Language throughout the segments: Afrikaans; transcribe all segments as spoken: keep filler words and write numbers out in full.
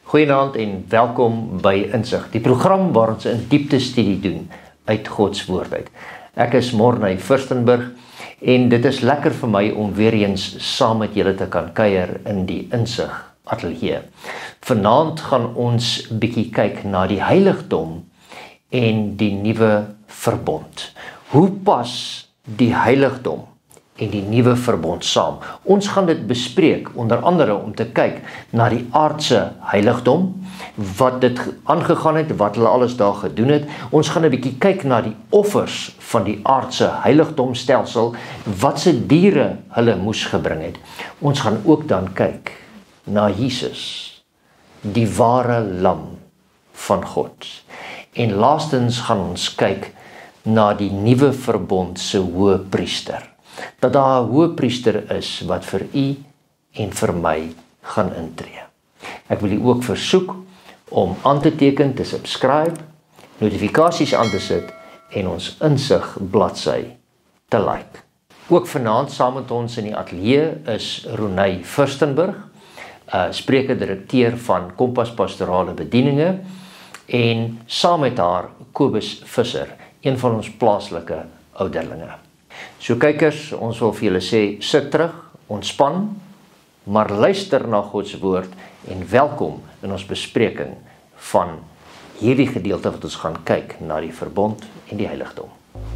Goeienaand en welkom by Insig, die program waar ons 'n diepte studie doen uit God se woord uit. Ek is Morney Furstenburg en dit is lekker vir my om weer eens saam met julle te kan kuier in die Insig ateljee. Vanaand gaan ons bietjie kyk na die heiligdom en die nuwe verbond. Hoe pas die heiligdom en die nuwe verbond saam? Ons gaan dit bespreek, onder andere om te kyk na die aardse heiligdom, wat dit aangegaan het, wat hulle alles daar gedoen het. Ons gaan 'n bietjie kyk na die offers van die aardse heiligdomstelsel, wat se diere hulle moes gebring het. Ons gaan ook dan kyk na Jesus, die ware lam van God. En laastens gaan ons kyk na die nuwe verbond se hoëpriester. Dat daar 'n hoëpriester is wat vir u en vir my gaan intree. Ek wil u ook versoek om aan te teken, te subscribe, notifikasies aan te sit en ons Insig bladsy te like. Ook vanaand saam met ons in die ateljee is Ronay Furstenburg, uh, spreker-direkteur van Kompas Pastorale Bedieninge, en saam met haar Kobus Visser, een van ons plaaslike ouderlinge. So kykers, ons wil vir julle sê, sit terug, ontspan, maar luister na God se woord en welkom in ons bespreking van hierdie gedeelte wat ons gaan kyk na die verbond en die heiligdom.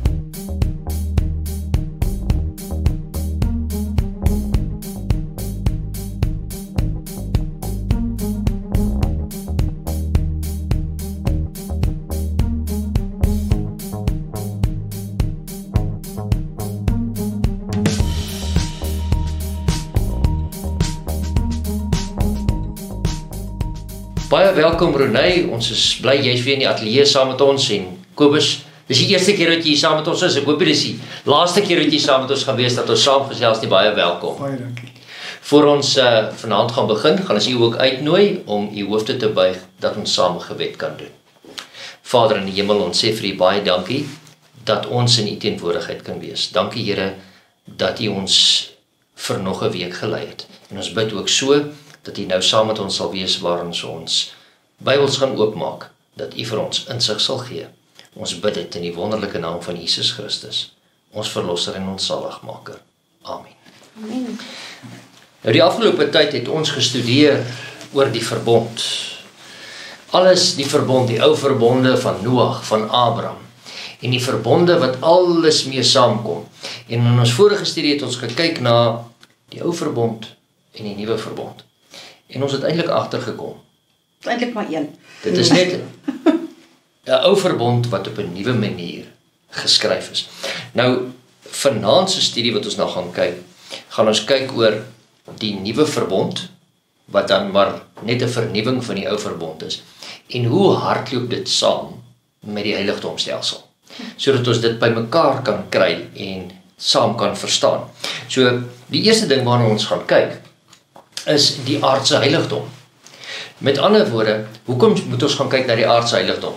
Baie welkom Ronay, ons is bly jy's weer in die ateljee saam met ons en Kobus, dis die eerste keer dat jy saam met ons is, ek hoop dit is die laaste keer dat jy saam met ons gaan wees, dat ons saam gesels, nie baie welkom. Baie dankie. Voor ons uh, vanaand gaan begin, gaan ons u ook uitnooi om u hoofde te buig, dat ons saam 'n gebed kan doen. Vader in die hemel, ons sê vir u baie dankie, dat ons in u teenwoordigheid kan wees. Dankie Here, dat u ons vir nog 'n week gelei het. En ons bid ook so, dat u nou saam met ons sal wees waar ons ons Bybels gaan oopmaak, dat u vir ons insig sal gee. Ons bid dit in die wonderlike naam van Jesus Christus, ons verlosser en ons saligmaker. Amen. Amen. Nou die afgelope tyd het ons gestudeer oor die verbond. Alles die verbond, die ou verbonde van Noag, van Abraham, en die verbonde wat alles mee saamkom. En in ons vorige studie het ons gekyk na die ou verbond en die nuwe verbond. En ons het eintlik agtergekom. Eintlik maar een. Dit is net 'n ou verbond wat op 'n nuwe manier geskryf is. Nou, vanaand se studie wat ons nou gaan kyk, gaan ons kyk oor die nuwe verbond, wat dan maar net 'n vernuwing van die ou verbond is. En hoe hardloop dit saam met die heiligdomstelsel, sodat ons dit bymekaar kan kry en saam kan verstaan. So, die eerste ding waarna ons gaan kyk, is die aardse heiligdom. Met ander woorde, hoekom moet ons gaan kyk na die aardse heiligdom?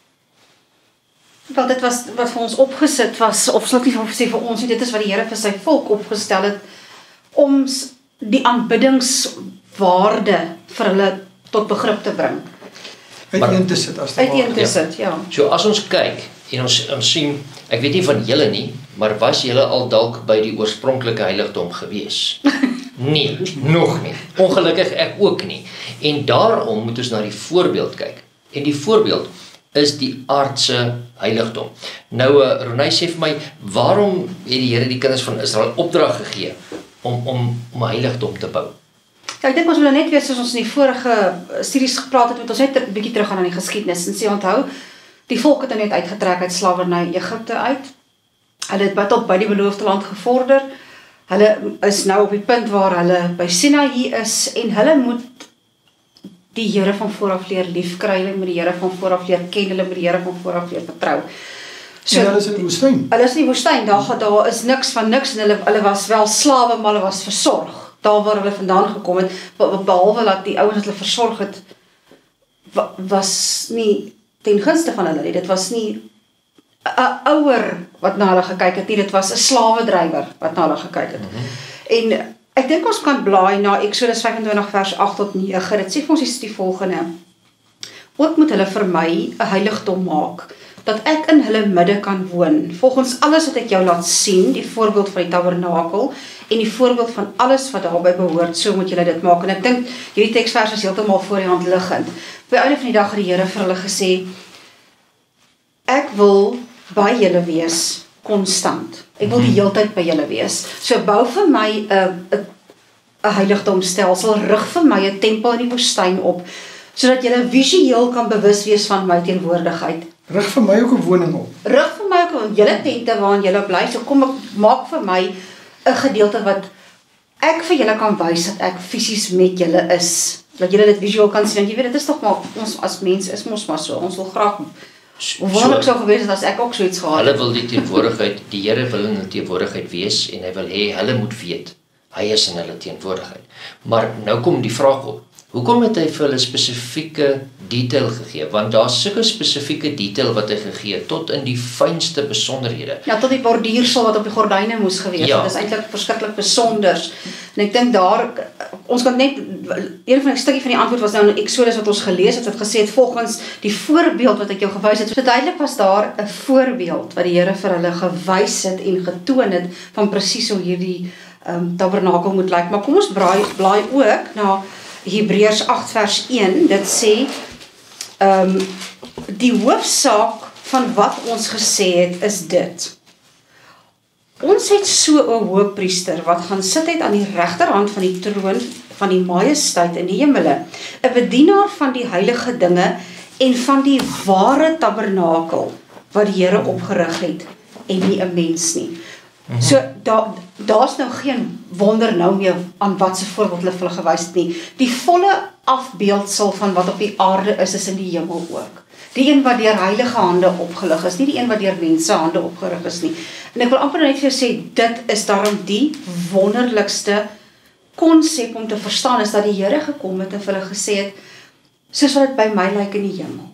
Wel, dit was wat vir ons opgesit was, of sal ek nie van sê vir ons, dit is wat die Here vir sy volk opgestel het, om die aanbiddingswaarde vir hulle tot begrip te bring. Uiteen te sit as te Uiteen te sit, ja. So as ons kyk, en ons, ons sien, ek weet nie van julle nie, maar was julle al dalk by die oorspronklike heiligdom gewees? Nee, nog nie. Ongelukkig ek ook nie. En daarom moet ons na die voorbeeld kyk. En die voorbeeld is die aardse heiligdom. Nou, uh, Ronay sê vir my, waarom het die Here die kinders van Israel opdrag gegee om, om, om 'n heiligdom te bou? Ja, ek dink ons wil net weer, soos ons in die vorige studies gepraat het, moet ons net 'n bietjie teruggaan aan die geskiedenis en sê, onthou, die volk het net uitgetrek uit slawerny Egipte uit. Hulle het baie tot by die beloofde land gevorder. Hulle is nou op die punt waar hulle by Sinaï is en hulle moet die Here van vooraf leer liefkry, hulle moet die Here van vooraf leer ken, hulle moet die Here van vooraf leer vertrou. So, en hulle is in die woestyn. Hulle is in die woestyn, daar, daar is niks van niks en hulle, hulle was wel slawe, maar hulle was versorg. Daar waar hulle vandaan gekom het, behalwe dat die ouens wat hulle versorg het, was nie ten gunste van hulle nie. Dit was nie 'n ouer wat na hulle gekyk het nie, dit was 'n slawedrywer wat na hulle gekyk het. Mm-hmm. En Ek dink ons kan blaai na Eksodus vyf-en-twintig vers agt tot nege. Dit sê vir ons is die volgende. Ook moet hulle vir my 'n heiligdom maak, dat ek in hulle midde kan woon, volgens alles wat ek jou laat sien, die voorbeeld van die tabernakel, en die voorbeeld van alles wat daarby behoort, so moet julle dit maak. En ek dink, hierdie teksvers is heeltemal voor die hand liggend. Op die einde van die dag het die Here vir hulle gesê, ek wil by julle wees, konstant. Ek wil die heeltyd by julle wees. So bou vir my 'n 'n 'n heiligdomstelsel, rig vir my 'n tempel in die woestyn op, sodat julle visueel kan bewus wees van my teenwoordigheid. Rig vir my ook 'n woning op. Rig vir my ook 'n julle tente waarin julle bly. So kom ek maak vir my 'n gedeelte wat ek vir julle kan wys dat ek fisies met julle is. Dat julle dit visueel kan sien. En jy weet, dit is tog maar ons as mense is mos maar so. Ons wil graag Hoe wonderlik sou gewees het as ek ook so iets gehad het. Hulle wil die teenwoordigheid, die Here wil in hulle teenwoordigheid wees en hy wil hê hulle moet weet hy is in hulle teenwoordigheid. Maar nou kom die vraag op. Hoekom het hy vir hulle spesifieke detail gegee? Want daar's sulke spesifieke detail wat hy gegee het tot in die fynste besonderhede. Ja, tot die bordiersel wat op die gordyne moes gewees ja. het. Dit is eintlik verskriklik besonders. En ek dink daar ons kan net een van die stukkie van die antwoord was nou in Eksodus wat ons gelees het, wat gesê het volgens die voorbeeld wat ek jou gewys het. So duidelik was daar 'n voorbeeld wat die Here vir hulle gewys het en getoon het van presies hoe hierdie um, tabernakel moet lyk. Maar kom ons braai, blaai ook na Hebreërs agt vers een. Dit sê um, die hoofsaak van wat ons gesê het is dit. Ons het so 'n hoëpriester wat gaan sit het aan die regterhand van die troon van die majesteit in die hemele, 'n bedienaar van die heilige dinge en van die ware tabernakel wat die Here opgerig het en nie 'n mens nie. So daar daar's nou geen wonder nou meer aan wat se voorbeeld hulle vir hulle gewys het nie. Die volle afbeeldsel van wat op die aarde is, is in die hemel ook. Die een wat deur heilige hande opgelig is, nie die een wat deur mense hande opgerig is nie. En ek wil amper net vir jou sê, dit is daarom die wonderlikste konsep om te verstaan, is dat die Here gekom het en vir hulle gesê het, soos wat dit by my lyk in die hemel.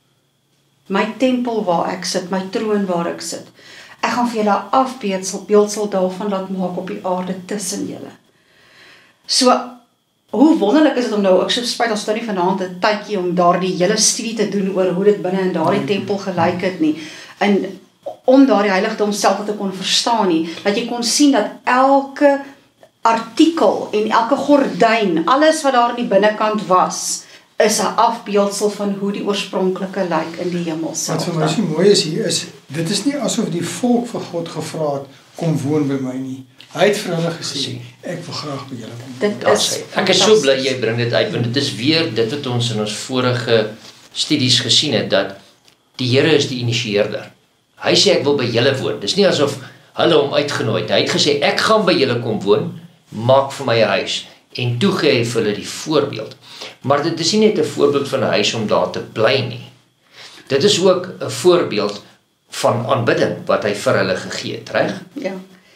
My tempel waar ek sit, my troon waar ek sit. Ek gaan vir julle 'n afbeeldsel, beeldsel daarvan laat maak op die aarde tussen julle. So, hoe wonderlik is dit om nou, ek so spyt ons nou nie vanaand 'n tydjie om daardie hele studie te doen oor hoe dit binne in daardie tempel gelyk het nie. En om daardie heiligdom self te kon verstaan nie, dat jy kon sien dat elke artikel en elke gordyn, alles wat daar in die binnekant was, is 'n afbeeldsel van hoe die oorspronklike lyk in die hemel self. Wat vir my so mooi is hier is, dit is nie asof die volk vir God gevra het, kom woon by my nie. Hy het vir hulle gesê, ek wil graag by julle kom. Dit is Ek is so bly jy bring dit uit, want dit is weer dit wat ons in ons vorige studies gesien het, dat die Here is die initieerder. Hy sê ek wil by julle woon. Dis nie asof hulle hom uitgenooi het. Hy het gesê ek gaan by julle kom woon, maak vir my 'n huis. En toe gee hy vir hulle die voorbeeld. Maar dit is nie net 'n voorbeeld van 'n huis om daar te bly nie. Dit is ook 'n voorbeeld van aanbidding wat hy vir hulle gegee het, reg? Ja.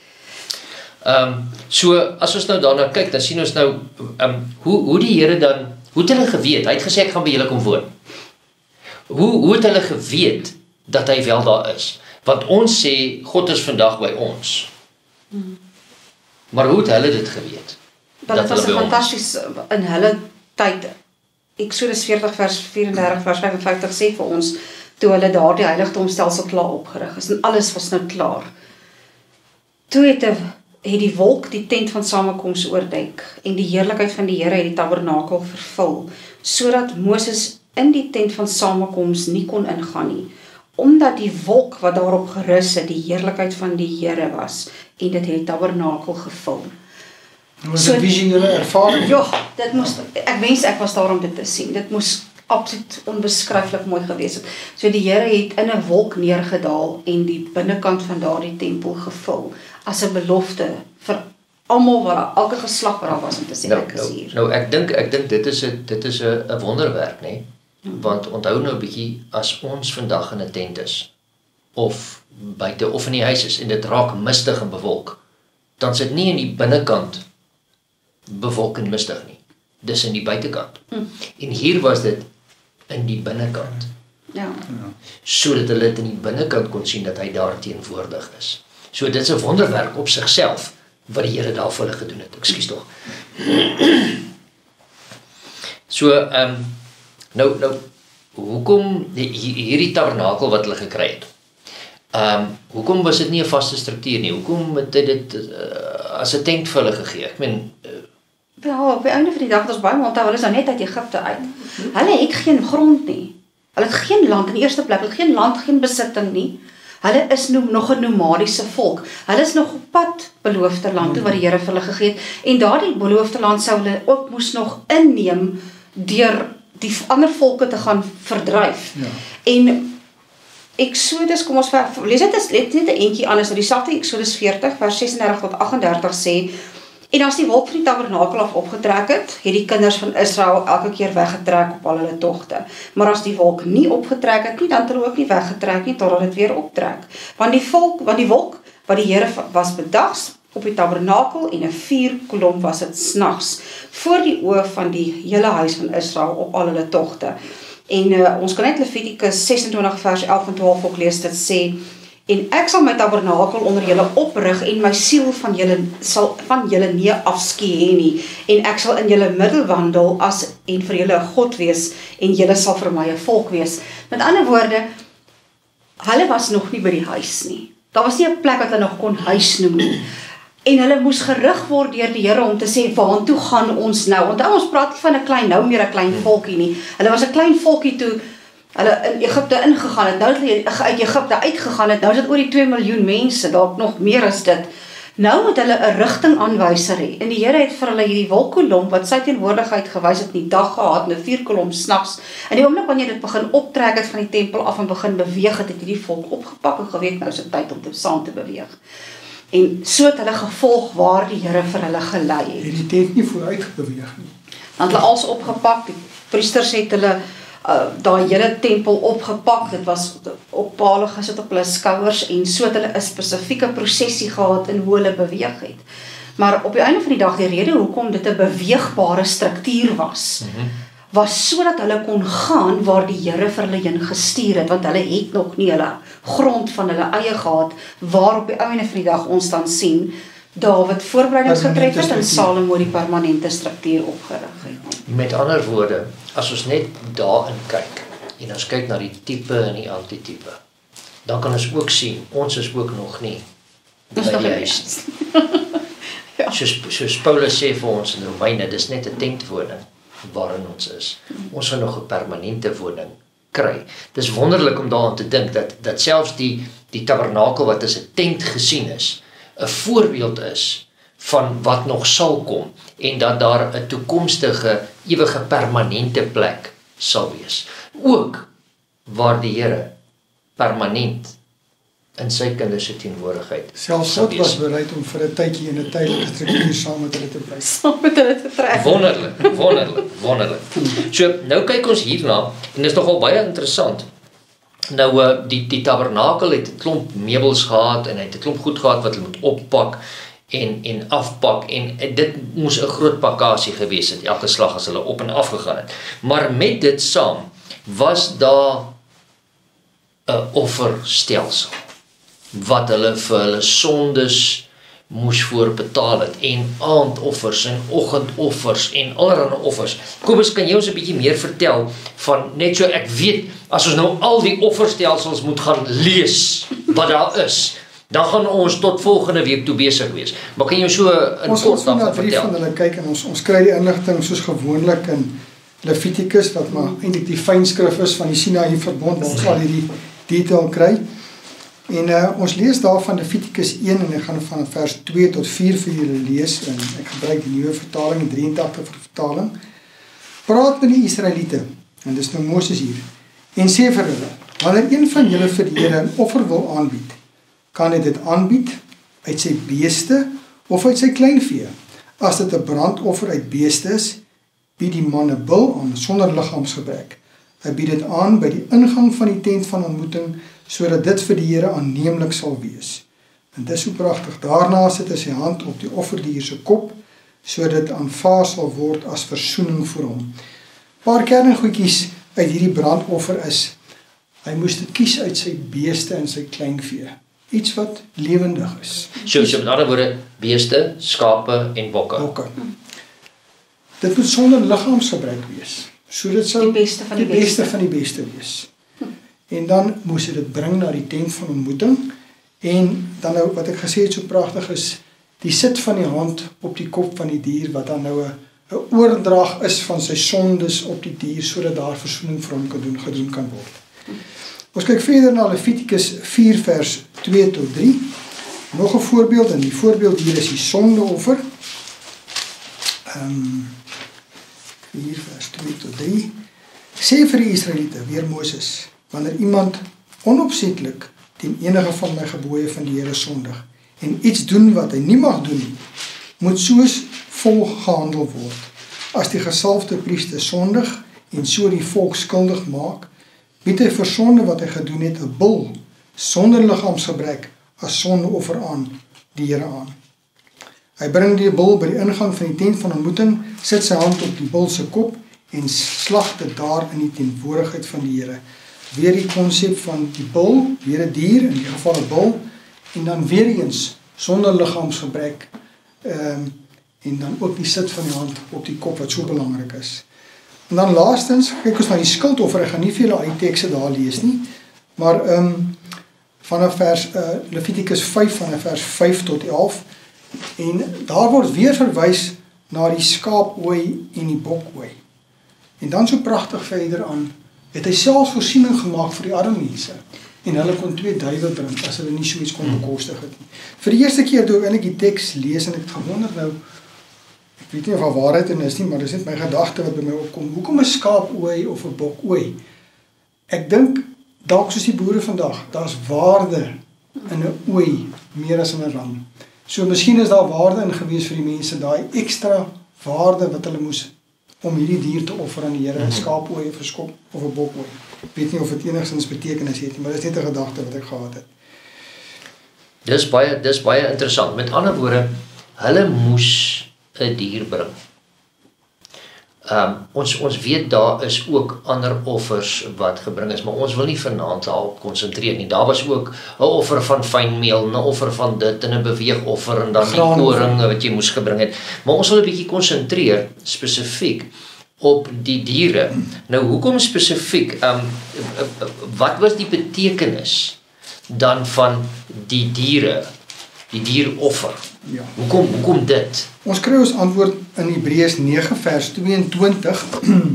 Ehm um, so as ons nou daarna kyk, dan sien ons nou ehm um, hoe hoe die Here dan, hoe het hulle geweet? Hy het gesê ek gaan by julle kom woon. Hoe hoe het hulle geweet dat hy wel daar is? Want ons sê God is vandag by ons. Hmm. Maar hoe het hulle dit geweet? Dat, dat was 'n fantasties in hulle tyd. Eksodus veertig vers vyf-en-dertig vers vyf en vyftig sê vir ons toe hulle daardie heiligdomstelsel klaar opgerig is en alles was nou klaar. Toe het, het die wolk die tent van samekoms oordek en die heerlikheid van die Here het die tabernakel vervul, sodat Moses in die tent van samekoms nie kon ingaan nie, omdat die wolk wat daarop gerus het die heerlikheid van die Here was en dit het die tabernakel gevul. Was so, 'n visuele ervaring? Ja, dit moes, ek wens ek was daar om dit te sien. Dit moes absoluut onbeskryflik mooi gewees het. So die Here het in 'n wolk neergedaal en die binnekant van daardie tempel gevul as 'n belofte vir almal wat daar, elke geslag wat daar was om te sê nou, ek is hier. Nou, nou ek dink ek dink dit is 'n dit is 'n 'n wonderwerk, nê? Hmm. Want onthou nou 'n bietjie as ons vandag in 'n tent is of buite of in die huis is en dit raak mistig en bewolk, dan sit nie in die binnekant bewolk en mistig nie. Dis in die buitekant. Hmm. En hier was dit in die binnekant. Ja. Sodat hulle dit in die binnekant kon sien dat hy daar teenwoordig is. So dit is 'n wonderwerk op sigself wat die Here daar vir hulle gedoen het. Ekskuus tog. So, ehm um, nou nou hoekom die, hierdie tabernakel wat hulle gekry het? Ehm um, hoekom was dit nie 'n vaste struktuur nie? Hoekom het hy dit uh, as 'n tent vir hulle gegee? Ek meen uh, ja, op die einde van die dag het ons baie onthou, hulle is nou net uit Egipte uit. Hulle het geen grond nie. Hulle het geen land in die eerste plek, hulle het geen land, geen besitting nie. Hulle is no, nog 'n nomadiese volk. Hulle is nog op pad beloofde land toe wat die Here vir hulle gegee het. En daardie beloofde land sou hulle ook moes nog inneem deur die ander volke te gaan verdryf. Ja. En Exodus, kom ons ver, lees dit is net 'n entjie anders. Nou dieselfde Exodus veertig vers ses en dertig tot agt en dertig sê: En as die wolk van die tabernakel af opgetrek het, het die kinders van Israel elke keer weggetrek op al hulle togte. Maar as die wolk nie opgetrek het nie, dan het hulle ook nie weggetrek nie totdat dit weer optrek. Want die volk, want die wolk wat die Here was bedags op die tabernakel en 'n vuurkolom was dit snags voor die oë van die hele huis van Israel op al hulle togte. En uh, ons kan net Levitikus ses en twintig vers elf en twaalf ook lees, dit sê: En ek sal my tabernakel onder julle oprig en my siel van julle sal van julle nie afskeid hê nie, en ek sal in julle middel wandel as en vir julle 'n God wees en julle sal vir my 'n volk wees. Met ander woorde, hulle was nog nie by die huis nie. Daar was nie 'n plek wat hulle nog kon huis noem nie. En hulle moes gerig word deur die Here om te sê, waartoe gaan ons nou? Want ons praat nie van 'n klein, nou meer 'n klein volkie nie. Hulle was 'n klein volkie toe hulle in Egipte ingegaan het, nou het hulle uit Egipte uitgegaan het, nou is dit oor die twee miljoen mense, dalk nog meer as dit. Nou moet hulle 'n rigtingaanwyser hê. En die Here het vir hulle hierdie wolkkolom wat sy teenwoordigheid gewys het in die dag gehad, 'n vuurkolom snags. En die oomblik wanneer dit begin optrek het van die tempel af en begin beweeg het, het hierdie volk opgepak en geweet nou is dit tyd om te saam te beweeg. En so het hulle gevolg waar die Here vir hulle gelei het. Het die tent nie vooruit beweeg nie. Dan het hulle als opgepak, die priesters het hulle Uh, daai hele tempel opgepak, dit was op pale gesit op hulle skouers en so het hulle 'n spesifieke prosessie gehad in hoe hulle beweeg het. Maar op die einde van die dag, die rede hoekom dit 'n beweegbare struktuur was, mm-hmm. was sodat hulle kon gaan waar die Here vir hulle heen gestuur het, want hulle het nog nie hulle grond van hulle eie gehad, waar op die einde van die dag ons dan sien, Dawid voorbereidings getref het en Salomo die permanente struktuur opgerig het. Met ander woorde, as ons net daarin kyk, en ons kyk na die tipe en die antitipe, dan kan ons ook sien, ons is ook nog nie by die huis. Ja. Soos, soos Paulus sê vir ons in Romeine, dis net 'n tentwoning waarin ons is. Ons gaan nog 'n permanente woning kry. Dis wonderlik om daaraan te dink, dat, dat selfs die, die tabernakel wat as 'n tent gesien is, 'n voorbeeld is van wat nog sal kom en dat daar 'n toekomstige ewige permanente plek sal wees. Ook waar die Here permanent in sy kinders se teenwoordigheid. Selfs God was bereid om vir 'n tydjie in 'n tydelike struktuur saam met hulle te bly. Saam met hulle te trek. Wonderlik, wonderlik, wonderlik. So nou kyk ons hierna en dit is nogal baie interessant. Nou uh, die die tabernakel het 'n klomp meubels gehad en hy het 'n klomp goed gehad wat hulle moet oppak en en afpak en, en dit moes 'n groot pakkasie gewees het elke slag as hulle op en af gegaan het. Maar met dit saam was daar 'n offerstelsel wat hulle vir hulle sondes moes voorbetaal het en aandoffers en oggendoffers en allerlei offers. Kobus, kan jy ons 'n bietjie meer vertel van net so ek weet as ons nou al die offerstelsels moet gaan lees wat daar is, dan gaan ons tot volgende week toe besig wees. Maar kan jy so in ons kort daarvan vertel? Ons gaan van hulle kyk en ons ons kry die inligting soos gewoonlik in Levitikus wat maar eintlik die fynskrif is van die Sinaï verbond waar ons al hierdie detail kry. En uh, ons lees daar van Levitikus een en ek gaan van vers twee tot vier vir julle lees en ek gebruik die nuwe vertaling, die drie agt vertaling. Praat met die Israeliete, en dis nou Moses hier, en sê vir hulle, wanneer een van julle vir die Here 'n offer wil aanbied, kan hy dit aanbied uit sy beeste of uit sy kleinvee. As dit 'n brandoffer uit beeste is, bied die man 'n bul aan sonder liggaamsgebrek. Hy bied dit aan by die ingang van die tent van ontmoeting, sodat dit vir die Here aanneemlik sal wees. En dis so pragtig. Daarna sit hy sy hand op die offerdier se kop, sodat dit aanvaar sal word as versoening vir hom. Paar kerngoedjies uit hierdie brandoffer is, hy moes dit kies uit sy beeste en sy kleinvee. iets wat lewendig is. So, so met ander woorde, beeste, skape en bokke. Bokke. Dit moet sonder liggaamsgebruik wees. So dit sou Die beste van die die beste beste. van die beste wees. En dan moes jy dit bring na die tent van ontmoeting. En dan nou wat ek gesê het so pragtig is, die sit van die hand op die kop van die dier wat dan nou 'n 'n oordrag is van sy sondes op die dier sodat daar versoening vir hom kan doen gedoen kan word. Ons kyk verder na Levitikus vier vers twee tot drie. Nog 'n voorbeeld en die voorbeeld hier is die sondeoffer. Ehm um, vier vers twee tot drie. Sê vir die Israeliete, weer Moses, wanneer iemand onopsetlik teen enige van my gebooie van die Here sondig en iets doen wat hy nie mag doen nie, moet soos volg gehandel word. As die gesalfde priester sondig en so die volk skuldig maak, bied hy vir sonde wat hy gedoen het 'n bul sonder liggaamsgebrek as sondeoffer aan die Here aan. Hy bring die bul by die ingang van die tent van ontmoeting, sit sy hand op die bul se kop en slag dit daar in die teenwoordigheid van die Here. Weer die konsep van die bul, weer 'n dier, in die geval 'n bul, en dan weer eens sonder liggaamsgebrek, um, en dan ook die sit van die hand op die kop wat so belangrik is. En dan laastens, kyk ons na die skuldoffer, ek gaan nie vir julle al die tekste daar lees nie, maar um, vanaf vers uh, Levitikus vyf, vanaf vers vyf tot elf, en daar word weer verwys na die skaapooi en die bokooi. En dan so pragtig verder aan, het hy selfs voorsiening gemaak vir die arme mense, en hulle kon twee duiwe bring, as hulle nie so iets kon bekostig het nie. Vir die eerste keer toe ek eintlik die teks lees, en ek het gewonder nou, ek weet nie of daar waarheid in is nie, maar dis net my gedagte wat by my opkom, hoekom 'n skaapooi of 'n bokooi? Ek dink, dalk soos die boere vandag, daar's waarde in 'n ooi, meer as in 'n ram. So miskien is daar waarde in gewees vir die mense, daai ekstra waarde wat hulle moes om hierdie dier te offer aan die Here, 'n skaapooi of 'n skop of 'n bokooi. Ek weet nie of dit enigstens betekenis het nie, maar dis net 'n gedagte wat ek gehad het. Dis baie dis baie interessant. Met ander woorde, hulle moes 'n dier bring. Um, ons ons weet daar is ook ander offers wat gebring is, maar ons wil nie vanaand daarop konsentreer nie. Daar was ook 'n offer van fynmeel, 'n offer van dit en 'n beweegoffer en dan die koring wat jy moes gebring het. Maar ons wil 'n bietjie konsentreer spesifiek op die diere. Nou hoekom spesifiek? Um, wat was die betekenis dan van die diere, die dieroffer? Ja. Hoekom hoekom dit? Ons kry ons antwoord in Hebreërs nege vers tweeëntwintig.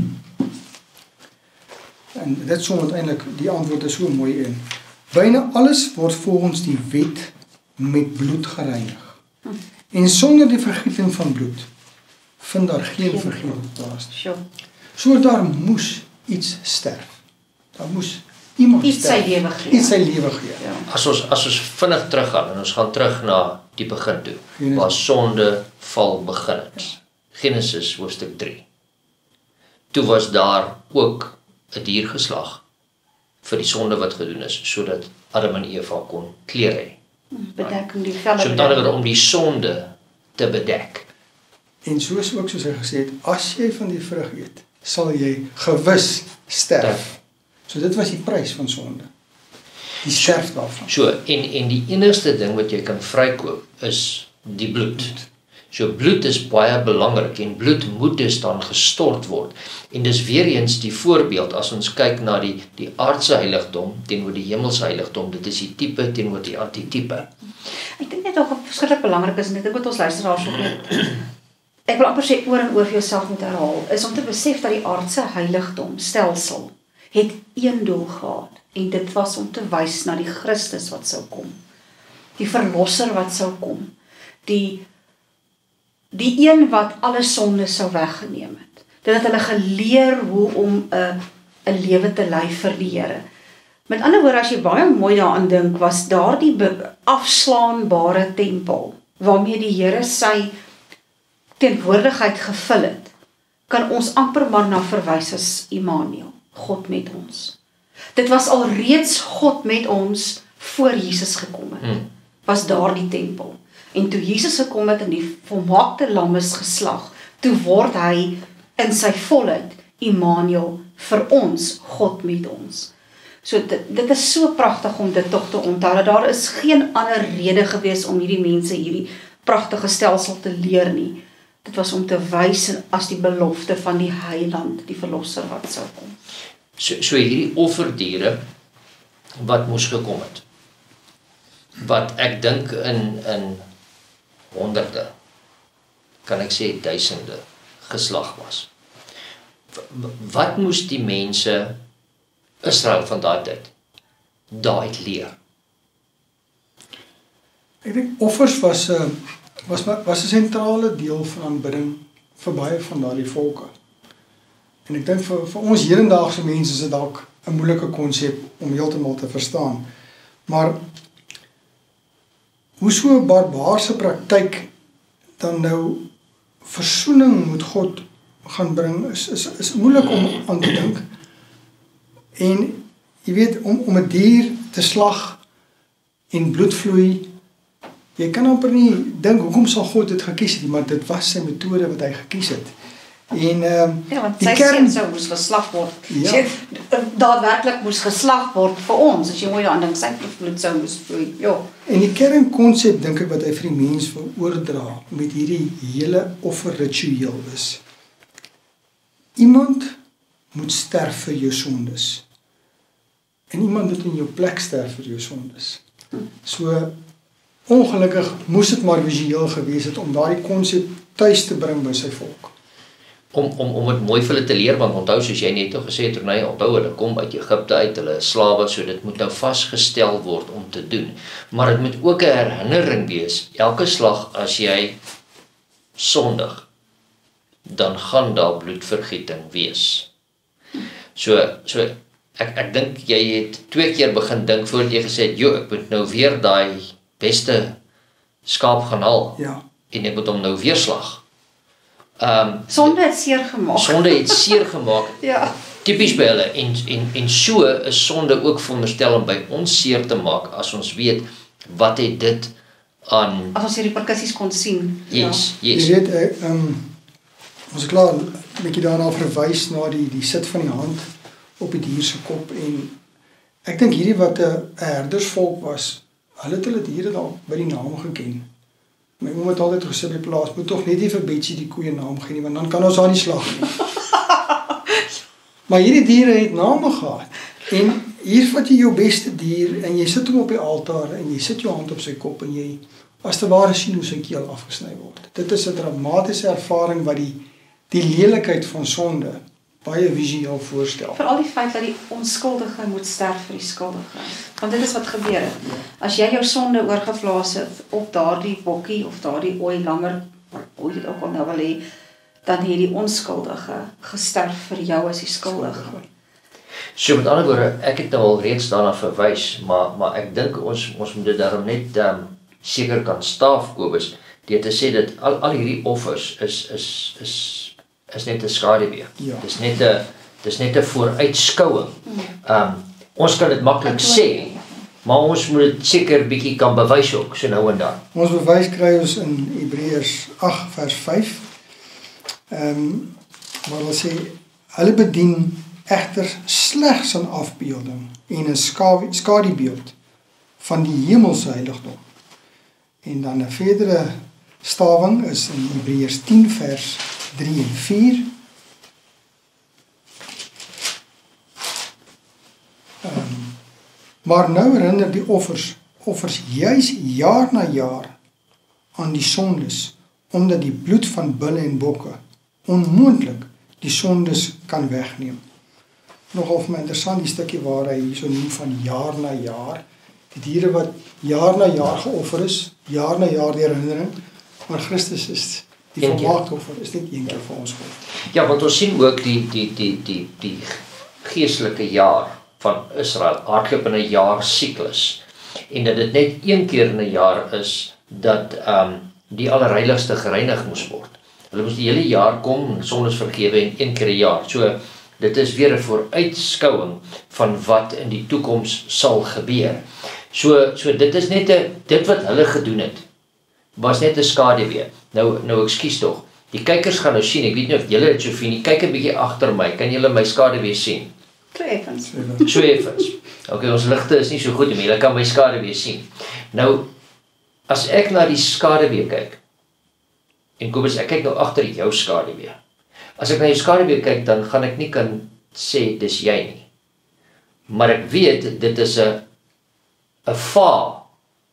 En dit som uiteindelik die antwoord is so mooi in. Byna alles word volgens die wet met bloed gereinig. En sonder die vergieting van bloed vind daar geen vergifnis plaas. Sure. So daar moes iets sterf. Daar moes iemand Iets sterf. sy lewe gee. Iets sy lewe gee. Ja. As ons as ons vinnig teruggaan en ons gaan terug na die begin toe, Genesis. waar sonde val begin het. Genesis hoofstuk drie. Toe was daar ook 'n dier geslag vir die sonde wat gedoen is, sodat Adam en Eva kon klere hê. Bedekking die velle. So met ander woorde om die sonde te bedek. En soos ook soos hy gesê het, as jy van die vrug eet, sal jy gewis sterf. Sterf. So dit was die prys van sonde. Die sterf daarvan. So en en die enigste ding wat jy kan vrykoop is die bloed. So bloed is baie belangrik en bloed moet dus dan gestort word. En dis weer eens die voorbeeld as ons kyk na die die aardse heiligdom teenoor die hemelse heiligdom. Dit is die tipe teenoor die antitipe. Ek dink net ook wat verskriklik belangrik is en ek dink wat ons luisteraars ook net ek wil amper sê oor en oor vir jouself moet herhaal, is om te besef dat die aardse heiligdom stelsel het een doel gehad en dit was om te wys na die Christus wat sou kom. Die verlosser wat sou kom. Die die een wat alle sonde sou weggeneem het. Dit het hulle geleer hoe om 'n 'n lewe te lei vir die Here. Met ander woorde, as jy baie mooi daaraan dink, was daardie afslaanbare tempel waarmee die Here sy teenwoordigheid gevul het, kan ons amper maar na verwys as Immanuel, God met ons. Dit was al reeds God met ons voor Jesus gekom het. Hmm. Was daardie tempel. En toe Jesus gekom het en die volmaakte lam is geslag, toe word hy in sy volheid Immanuel vir ons, God met ons. So dit, dit is so pragtig om dit tog te onthou, dat daar is geen ander rede gewees om hierdie mense hierdie pragtige stelsel te leer nie. Dit was om te wys as die belofte van die heiland, die verlosser wat sou kom. So, so hierdie offerdiere wat moes gekom het, wat ek dink in, in honderde, kan ek sê duisende, geslag was. Wat moes die mense Israel van daai tyd daai leer? Ek dink offers was 'n uh, was was 'n sentrale deel van aanbidding vir baie van daardie volke. En ek dink vir vir ons hedendaagse mense is dit dalk 'n moeilike konsep om heeltemal te verstaan. Maar hoe so 'n barbaarse praktyk dan nou versoening met God gaan bring is is is moeilik om aan te dink. En jy weet om om 'n dier te slag en bloed vloei, jy kan amper nie dink hoekom sal God dit gekies het nie, maar dit was sy metode wat hy gekies het. En ehm um, ja, want sy seun sou moes geslag word. Ja. Sy daadwerklik moes geslag word vir ons, as jy mooi daaraan dink, sy bloed sou moes vloei. Ja. En die kernkonsep dink ek wat hy vir die mens wil oordra met hierdie hele offerritueel is: iemand moet sterf vir jou sondes. En iemand moet in jou plek sterf vir jou sondes. So ongelukkig moes dit maar visueel gewees het om daardie konsep tuis te bring by sy volk. Om om om dit mooi vir hulle te leer, want onthou soos jy net gesê het, Renée, onthou hulle kom uit Egipte uit, hulle is slawe, so dit moet nou vasgestel word om te doen. Maar dit moet ook 'n herinnering wees. Elke slag as jy sondig, dan gaan daar bloedvergieting wees. So so ek ek dink jy het twee keer begin dink voordat jy gesê het, "Jo, ek moet nou weer daai beste skaap gaan haal." Ja. En ek moet hom nou weer slag. Ehm um, Sonde het seer gemaak. Sonde het seer gemaak. Ja. Tipies by hulle en en en so is sonde ook veronderstel om by ons seer te maak as ons weet wat het dit aan As ons hierdie reperkusies kon sien. Yes, Jy yes. weet, ek, um, ons is klaar 'n bietjie daarna verwys na die die sit van die hand op die dier se kop, en ek dink hierdie wat 'n herdersvolk was, hulle het hulle diere dalk by die naam geken. My oom het altyd gesê by plaas, moet tog net nie vir Betsy die koeie naam gee nie, want dan kan ons haar nie slag nie. Maar hierdie diere het name gehad. En hier vat jy jou beste dier en jy sit hom op die altaar en jy sit jou hand op sy kop en jy as te ware sien hoe sy keel afgesny word. Dit is 'n dramatiese ervaring wat die die lelikheid van sonde baie visueel voorstel. Veral die feit dat die onskuldige moet sterf vir die skuldige. Want dit is wat gebeur het. As jy jou sonde oorgeplaas het op daardie bokkie of daardie ooi langer, hoe jy dit ook al nou wil hê, dan het die onskuldige gesterf vir jou as die skuldige. So met ander woorde, ek het nou al reeds daarna verwys, maar maar ek dink ons ons moet dit daarom net um, seker kan staaf, Kobus, deur te sê dat al al hierdie offers is is is is net 'n skaduwee. Ja. Dis net 'n dis net 'n vooruitskouing. Ehm um, ons kan dit maklik sê, maar ons moet dit seker bietjie kan bewys ook so nou en dan. Ons bewys kry ons in Hebreërs agt vers vyf. Ehm um, waar hulle sê hulle bedien egter slegs 'n afbeelding en 'n skadubeeld van die hemelse heiligdom. En dan 'n verdere stawing is in Hebreërs tien vers drie en vier. Um, maar nou herinner die offers, offers juis jaar na jaar aan die sondes, omdat die bloed van bulle en bokke onmoontlik die sondes kan wegneem. Nogal vir my interessant die stukkie waar hy hierso noem van jaar na jaar, die diere wat jaar na jaar geoffer is, jaar na jaar die herinnering, maar Christus is die volmaakte offer, is net een keer vir ons geoffer. Ja, want ons sien ook die die die die die geestelike jaar van Israel hardloop in 'n jaar siklus, en dat dit net een keer in 'n jaar is dat ehm um, die allerheiligste gereinig moes word. Hulle moes die hele jaar kom en sondes vergewe en een keer 'n jaar. So dit is weer 'n vooruitskouing van wat in die toekoms sal gebeur. So so dit is net 'n dit wat hulle gedoen het was net 'n skaduwee. Nou nou ekskuus tog. Die kykers gaan nou sien. Ek weet nie of julle dit so sien nie. Kyk 'n bietjie agter my. Kan julle my skaduwee sien? Toe effens. So effens. Okay, ons ligte is nie so goed nie, julle kan my skaduwee sien. Nou, as ek na die skaduwee kyk, en Kobus, ek kyk nou agter jou skaduwee. As ek na jou skaduwee kyk, dan gaan ek nie kan sê, dis jy nie. Maar ek weet, dit is 'n 'n va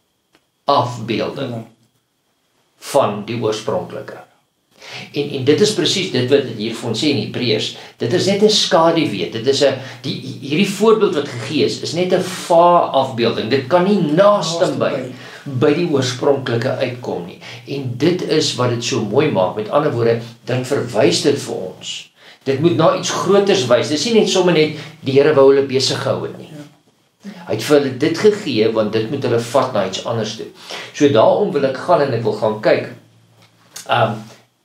afbeelding van die oorspronklike. En, en dit is presies dit wat dit hier vir ons sê in Hebreërs. Dit is net 'n skaduwee. Dit is 'n die hierdie voorbeeld wat gegee is, is net 'n va afbeelding. Dit kan nie naaste by by die oorspronklike uitkom nie. En dit is wat dit so mooi maak. Met ander woorde, dan verwys dit vir ons. Dit moet na iets groters wys. Dit is nie net sommer net die Here wou hulle besig gehou het nie. Hy het vir hulle dit gegee, want dit moet hulle vat na iets anders toe. So daarom wil ek gaan en ek wil gaan kyk. Um,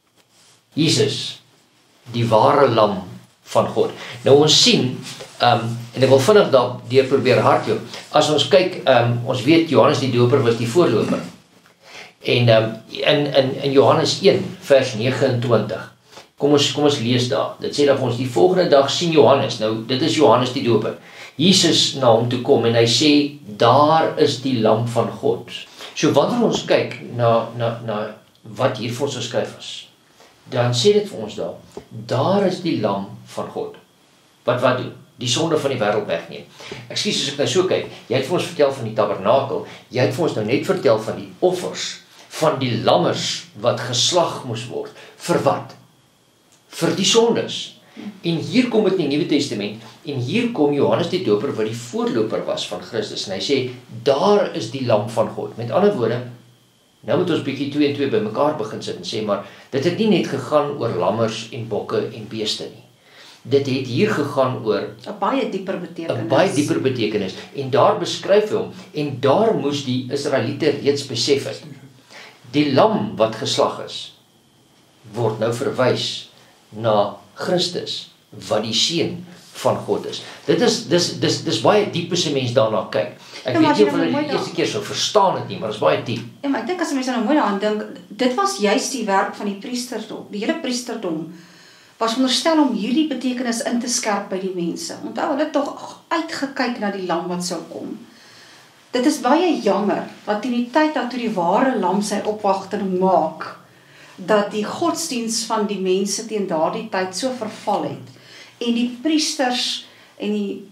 Jesus, die ware lam van God. Nou ons sien, um, en ek wil vinnig daardeur probeer hardloop. As ons kyk, um, ons weet Johannes die Doper was die voorloper. En um, in, in, in Johannes een, vers negenentwintig, kom ons, kom ons lees daar. Dit sê dat ons die volgende dag sien Johannes. Nou, dit is Johannes die Doper. Jesus na hom toe kom en hy sê, daar is die lam van God. So wanneer ons kyk na, na, na wat hier vir ons geskryf is, dan sê dit vir ons daar, daar is die lam van God. Wat wat doen? Die sonde van die wêreld wegneem. Ekskuus as ek nou so kyk, jy het vir ons vertel van die tabernakel, jy het vir ons nou net vertel van die offers, van die lammers wat geslag moes word. Vir wat? Vir die sondes. En hier kom dit in die Nuwe Testament, en hier kom Johannes die Doper wat die voorloper was van Christus, en hy sê, daar is die lam van God. Met ander woorde, nou moet ons bietjie twee en twee by mekaar begin sit en sê, maar dit het nie net gegaan oor lammers en bokke en beeste nie. Dit het hier gegaan oor 'n baie dieper betekenis. 'n baie dieper betekenis. En daar beskryf hy hom, en daar moes die Israeliete reeds besef het. Die lam wat geslag is, word nou verwys na Christus, wat die seun van God is. Dit is dis dis dis baie diep as 'n mens daarna kyk. Ek Ja, weet maar as nie jy of nou hulle mooi die daar- eerste keer sou verstaan het nie, maar dit is baie diep. Ja, maar ek dink as mense nou mooi daaraan dink, dit was juist die werk van die priesterdom. Die hele priesterdom was veronderstel om hierdie betekenis in te skerp by die mense. Onthou, hulle het tog uitgekyk na die lam wat sou kom. Dit is baie jammer dat in die tyd dat toe die ware lam sy opwagting maak, dat die godsdiens van die mense teen daardie tyd so verval het. En die priesters en die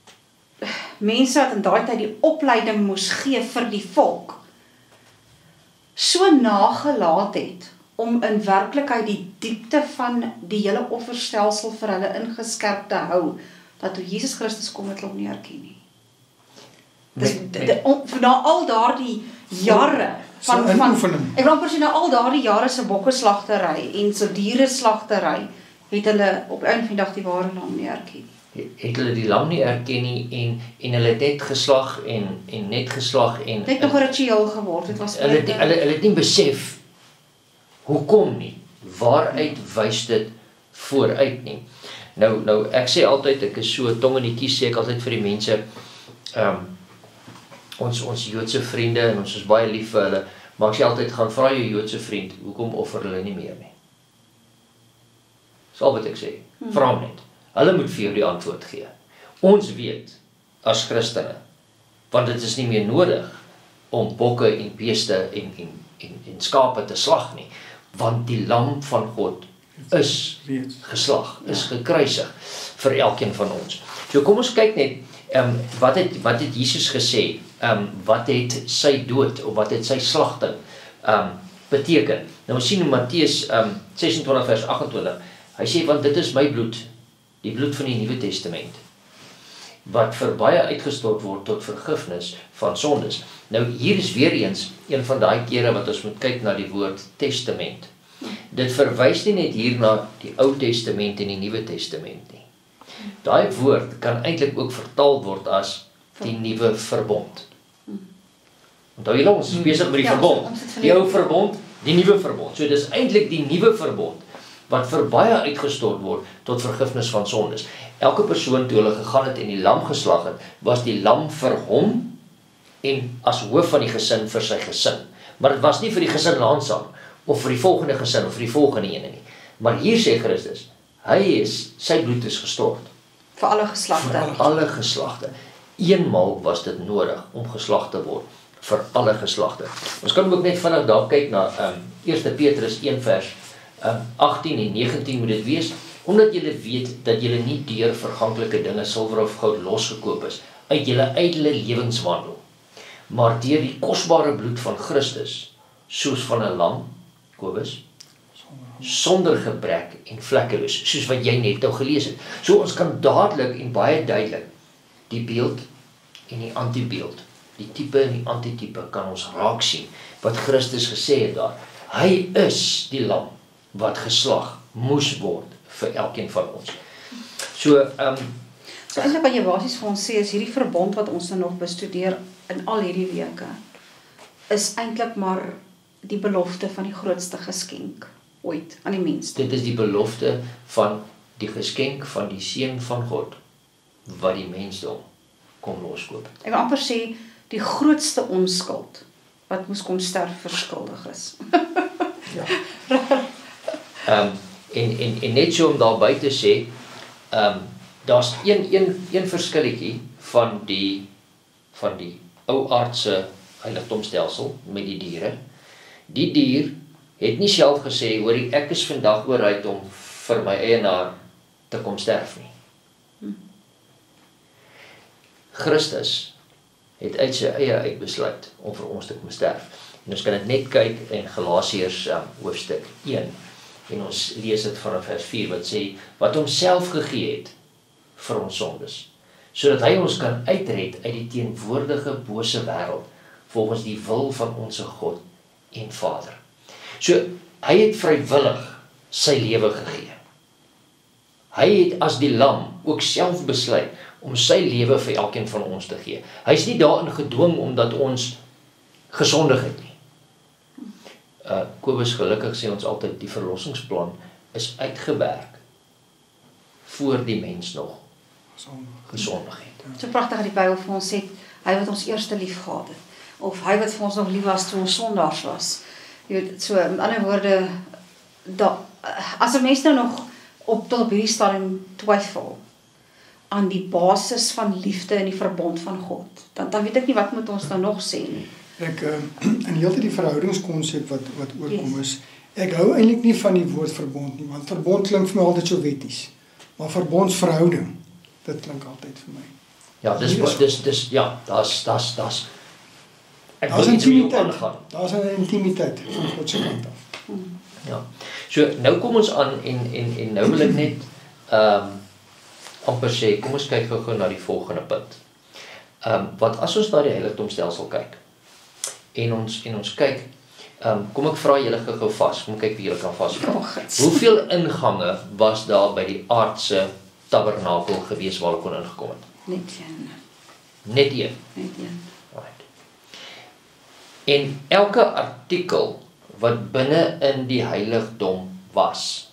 mense wat in daai tyd die opleiding moes gee vir die volk, so nagelaat het om in werklikheid die diepte van die hele offerstelsel vir hulle ingeskerp te hou, dat toe Jesus Christus kom het hulle hom nie herken nie. Dis na al daardie jare van van ek wil amper sê na al daardie jare se bokkeslagtery en se diereslagtery het hulle op 'n einde van die dag die ware lam nie herken nie. Het hulle die lam nie erken nie en en hulle het net geslag en en net geslag en Dit het nog 'n ritueel geword. Dit was hulle het, hulle hulle het nie besef hoekom nie. Waaruit wys dit vooruit nie. Nou nou ek sê altyd, ek is so tong in die kies, sê ek altyd vir die mense, ehm um, ons ons Joodse vriende en ons is baie lief vir hulle, maar ek sê altyd, gaan vra jou Joodse vriend, hoekom offer hulle nie meer nie? Dis al wat ek sê. Hmm. Vra hom net. Hulle moet vir jou die antwoord gee. Ons weet as Christene, want dit is nie meer nodig om bokke en beeste en en en, en skape te slag nie, want die lam van God is geslag, is gekruisig vir elkeen van ons. So kom ons kyk net, um, wat het wat het Jesus gesê? Um, wat het sy dood of wat het sy slagting um, beteken? Nou ons sien in Matteus um, ses en twintig vers agt en twintig. Hy sê, want dit is my bloed, die bloed van die Nuwe Testament, wat vir baie uitgestort word tot vergifnis van sondes. Nou hier is weer eens een van daai kere wat ons moet kyk na die woord testament. Dit verwys nie net hier na die Ou Testament en die Nuwe Testament nie. Daai woord kan eintlik ook vertaal word as die nuwe verbond. Onthou julle, ons is besig met die verbond. Die ou verbond, die nuwe verbond. So dis eintlik die nuwe verbond wat vir baie uitgestort word tot vergifnis van sondes. Elke persoon toe hulle gegaan het en die lam geslag het, was die lam vir hom en as hoof van die gesin vir sy gesin. Maar dit was nie vir die gesin langsam of vir die volgende gesin of vir die volgende ene nie. Maar hier sê Christus, hy is, sy bloed is gestort. Vir alle geslagte. Vir alle geslagte. Eenmaal was dit nodig om geslag te word vir alle geslagte. Ons kan ook net vinnig daar kyk na um, Eerste Petrus een vers um, agttien en negentien moet dit wees, omdat julle weet dat julle nie deur verganklike dinge, silwer of goud losgekoop is, uit julle ydelle lewenswandel, maar deur die kosbare bloed van Christus, soos van 'n lam, Kobus, sonder gebrek en vlekkeloos, soos wat jy net nou gelees het. So ons kan dadelik en baie duidelik die beeld en die antibeeld, die tipe en die antitipe kan ons raak sien, wat Christus gesê het daar. Hy is die lam wat geslag moes word vir elkeen van ons. So, um, So eintlik wat jy basies vir ons sê is hierdie verbond wat ons nou nog bestudeer in al hierdie weke is eintlik maar die belofte van die grootste geskenk ooit aan die mens. Dit is die belofte van die geskenk van die Seun van God wat die mensdom kom loskoop. Ek wil amper sê die grootste onskuld wat moes kom sterf verskuldig is. Ja. um, en, en, en net so om daarby te sê, um, daar's een, een, een verskilletjie van die, van die ou aardse heiligdomstelsel met die diere. Die dier het nie self gesê, hoorie, ek is vandag bereid om vir my eienaar te kom sterf nie. Hmm. Christus het uit sy eie uitbesluit om vir ons te kom sterf. En ons kan dit net kyk in Galasiërs um, hoofstuk een. En ons lees dit vanaf vers vier wat sê, wat homself gegee het vir ons sondes, sodat hy ons kan uitred uit die teenwoordige bose wêreld, volgens die wil van ons God en Vader. So, hy het vrywillig sy lewe gegee. Hy het as die lam ook self besluit om sy lewe vir elkeen van ons te gee. Hy is nie daarin gedwing omdat ons gesondig het nie. Uh, Kobus, gelukkig sê ons altyd, die verlossingsplan is uitgewerk voor die mens nog gesondig het. So pragtig dat die Bybel vir ons sê, hy wat ons eerste lief gehad het, of hy wat vir ons nog lief was toe ons sondaars was. Jy weet, so met ander woorde, da, as 'n mens nou nog op tot op hierdie stadium twyfel aan die basis van liefde en die verbond van God, dan dan weet ek nie wat moet ons nou nog sê nie. Ek uh, in heeltyd die verhoudingskonsep wat wat oorkom is, ek hou eintlik nie van die woord verbond nie, want verbond klink vir my altyd so wetties. Maar verbondsverhouding, dit klink altyd vir my. Ja, dis dis dis, dis ja, daar's daar's daar's ek daar's wil iets met jou intimiteit. aangaan. Daar's 'n intimiteit van God se kant af. Ja. So nou kom ons aan en en en nou wil ek net ehm um, amper sê, kom ons kyk gou-gou na die volgende punt. Ehm um, wat as ons na die heiligdomstelsel kyk en ons en ons kyk, ehm um, kom ek vra julle gou-gou vas, kom kyk wie julle kan vas. Hoeveel ingange was daar by die aardse tabernakel gewees waar hulle kon ingekom het? Net een. Net een. Net een. Right. En elke artikel wat binne in die heiligdom was,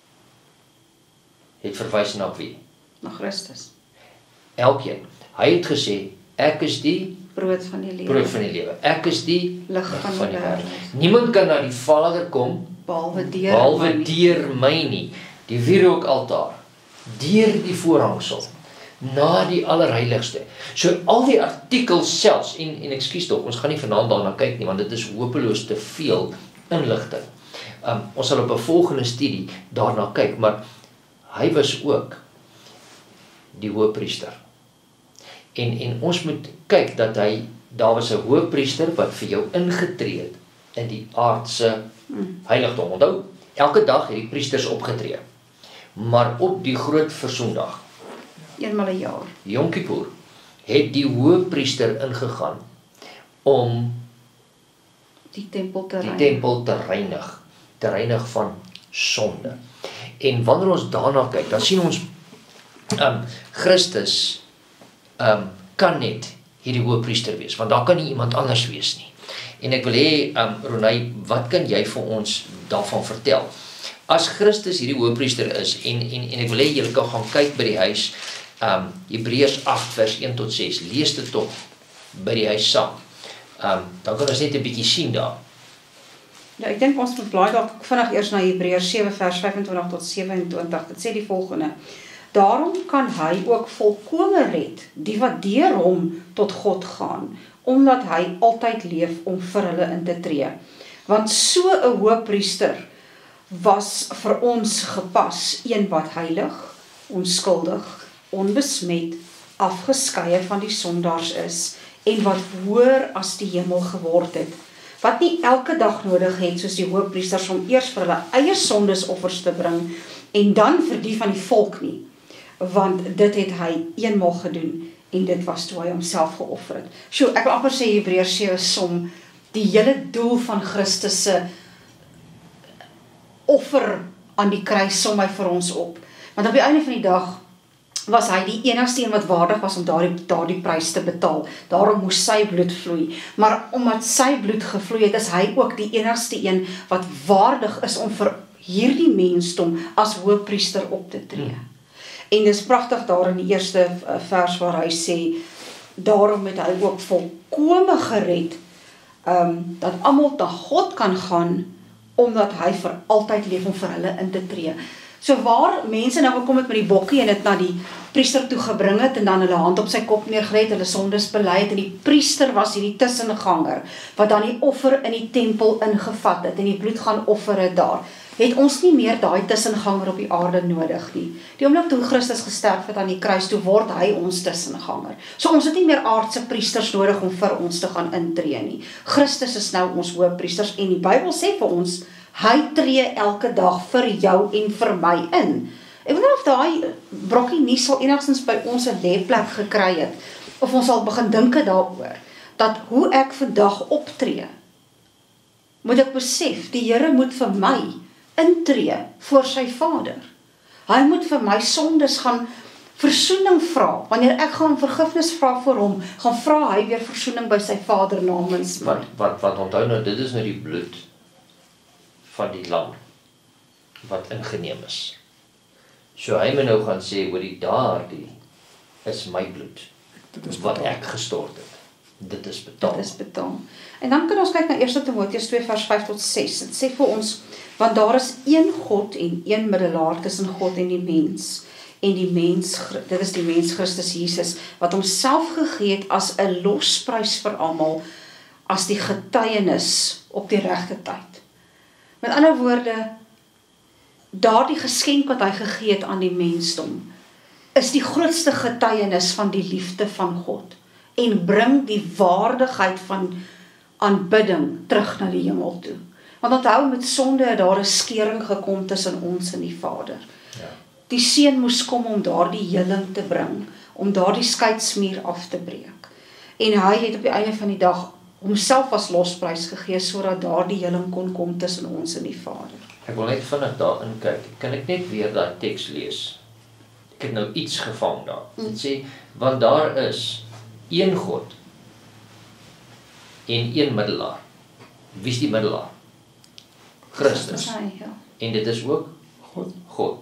het verwys na wie? Na Christus. Elkeen. Hy het gesê, ek is die brood van die lewe. brood van die lewe. Ek is die lig van, van die wêreld. Niemand kan na die Vader kom behalwe deur behalwe my, deur my nie. Die wierookaltaar, deur die voorhangsel, na die allerheiligste. So al die artikels selfs en en ekskuus tog, ons gaan nie vanaand daarna kyk nie want dit is hopeloos te veel inligting. Um, ons sal op 'n volgende studie daarna kyk, maar hy was ook die hoëpriester. En en ons moet kyk dat hy daar was 'n hoëpriester wat vir jou ingetree het in die aardse heiligdom. Onthou, elke dag het die priesters opgetree. Maar op die groot versoendag, eenmal 'n jaar, Yom Kippur, het die hoëpriester ingegaan om die tempel te die reinig. tempel te reinig, te reinig van sonde. En wanneer ons daarna kyk, dan sien ons um, Christus um, kan net hierdie hoëpriester wees, want daar kan nie iemand anders wees nie. En ek wil hê, um, Ronay, wat kan jy vir ons daarvan vertel? As Christus hierdie hoëpriester is, en, en, en ek wil hê julle kan gaan kyk by die huis, um, Hebreërs agt vers een tot ses, lees dit tog by die huis saam. Um, dan kan ons net 'n bietjie sien daar. Ja, ek dink ons moet blaai dalk vinnig eers na Hebreërs sewe vers vyf en twintig tot sewe en twintig. Dit sê die volgende: Daarom kan hy ook volkome red, die wat deur hom tot God gaan, omdat hy altyd leef om vir hulle in te tree. Want so 'n hoëpriester was vir ons gepas, een wat heilig, onskuldig, onbesmet, afgeskeie van die sondaars is, en wat hoër as die hemel geword het, wat nie elke dag nodig het, soos die hoëpriesters, om eers vir hulle eie sondesoffers te bring, en dan vir die van die volk nie, want dit het hy eenmaal gedoen, en dit was toe hy homself geoffer het. Sjoe, ek wil amper sê Hebreërs sewe som, die hele doel van Christus se offer aan die kruis som hy vir ons op. Want op die einde van die dag was hy die enigste een wat waardig was om daardie, daardie prys te betaal. Daarom moes sy bloed vloei. Maar omdat sy bloed gevloei het, is hy ook die enigste een wat waardig is om vir hierdie mensdom as hoëpriester op te tree. Hmm. En dis pragtig daar in die eerste vers waar hy sê, daarom het hy ook volkome gered, um, dat almal na God kan gaan, omdat hy vir altyd leef om vir hulle in te tree. So waar mense nou gekom het met die bokkie en dit na die priester toe gebring het en dan hulle hand op sy kop neergelê het, hulle sondes bely het en die priester was hierdie tussenganger wat dan die offer in die tempel ingevat het en die bloed gaan offer het daar. Het ons nie meer daai tussenganger op die aarde nodig nie. Die oomblik toe Christus gesterf het aan die kruis, toe word hy ons tussenganger. So ons het nie meer aardse priesters nodig om vir ons te gaan intree nie. Christus is nou ons hoëpriesters en die Bybel sê vir ons, hy tree elke dag vir jou en vir my in. Ek wonder of daai brokkie nie sal enigstens by ons 'n leefplek gekry het, of ons sal begin dink daaroor, dat hoe ek vandag optree, moet ek besef, die Here moet vir my intree voor sy Vader. Hy moet vir my sondes gaan versoening vra. Wanneer ek gaan vergifnis vra vir hom, gaan vra hy weer versoening by sy Vader namens my. Wat, wat, wat onthou nou, dit is nou die bloed van die lam, wat ingeneem is. So hy moet nou gaan sê, oor die daardie is my bloed, wat ek gestort het. Dit is betaal. Dit is betaal. En dan kan ons kyk na eerste Timoteus twee vers vyf tot ses. Dit sê vir ons, want daar is een God en een middelaar tussen God en die mens. En die mens, dit is die mens Christus Jesus, wat homself gegee het as 'n losprys vir almal, as die getuienis op die regte tyd. Met ander woorde, daardie geskenk wat hy gegee het aan die mensdom, is die grootste getuienis van die liefde van God, en bring die waardigheid van aanbidding terug na die hemel toe. Want onthou, met sonde het daar 'n skeuring gekom tussen ons en die Vader. Ja. Die Seun moes kom om daardie heling te bring, om daardie skeidsmuur af te breek. En hy het op die einde van die dag homself as losprys gegee, sodat daardie heling kon kom tussen ons en die Vader. Ek wil net vinnig daarin kyk, kan ek net weer daai teks lees? Ek het nou iets gevang daar. Dit sê, want daar is een God en een middelaar. Wie is die middelaar? Christus. Ja. En dit is ook God. God.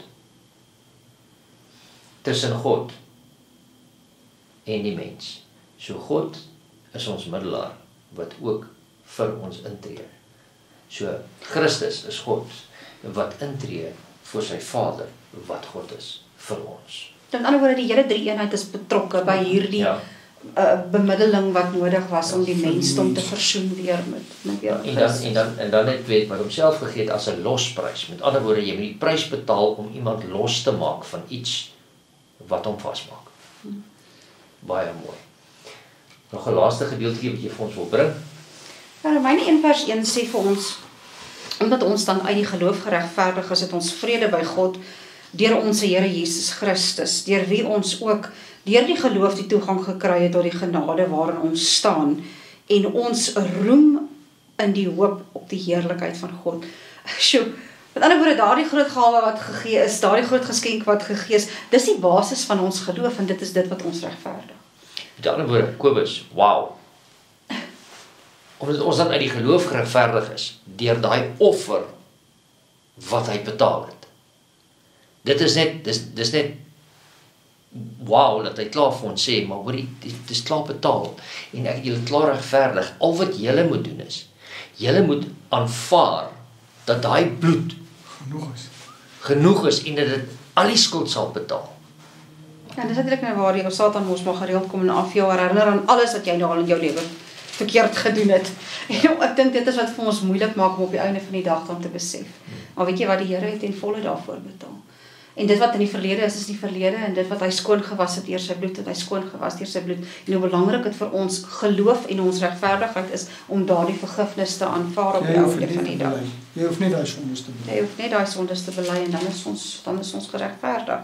Tussen God en die mens. So God is ons middelaar, wat ook vir ons intree. So Christus is God, wat intree vir sy Vader, wat God is vir ons. In ander woorde, die hele drie eenheid is betrokke by hierdie ja. uh, bemiddeling wat nodig was om die mensdom te versoen weer met, met weer ja, en, dan, en, dan, en dan het weet wat homself gegee het as 'n losprys. Met ander woorde, jy moet die prys betaal om iemand los te maak van iets wat hom vasmaak. Hmm. Baie mooi. Nog 'n laaste gedeeltjie wat jy vir ons wil bring. Ja, Romeine een vers een sê vir ons, omdat ons dan uit die geloof geregverdig is, het ons vrede by God deur ons Here Jesus Christus, deur wie ons ook deur die geloof die toegang gekry het tot die genade waarin ons staan, en ons roem in die hoop op die heerlikheid van God. Sjoe, met ander woorde, daardie groot gawe wat gegee is, daardie groot geskenk wat gegee is, dis die basis van ons geloof, en dit is dit wat ons regverdig. Met ander woorde, Kobus, wow. Omdat ons dan uit die geloof geregverdig is, deur daai offer wat hy betaal het. Dit is net, dis, dis net, wow, dat hy klaar vir ons sê, maar hoor, dit is klaar betaal, en ek julle klaar regverdig. Al wat julle moet doen is, julle moet aanvaar, dat daai bloed genoeg is, genoeg is, en dat dit al die skuld sal betaal. Ja, dis eintlik nou waar die Satan mos maar gereeld kom en af jou herinner aan alles wat jy nou al in jou lewe verkeerd gedoen het. En ek dink dit is wat vir ons moeilik maak om op die einde van die dag dan te besef. Maar weet jy wat, die Here het ten volle daarvoor betaal. En dit wat in die verlede is, is die verlede, en dit wat hy skoon gewas het deur sy bloed, het hy skoon gewas deur sy bloed. En hoe belangrik dit vir ons geloof en ons regverdigheid is om daardie vergifnis te aanvaar op die einde van die dag. Jy hoef nie daai sondes te bely. Jy hoef net daai sondes te bely en dan is ons dan is ons geregverdig.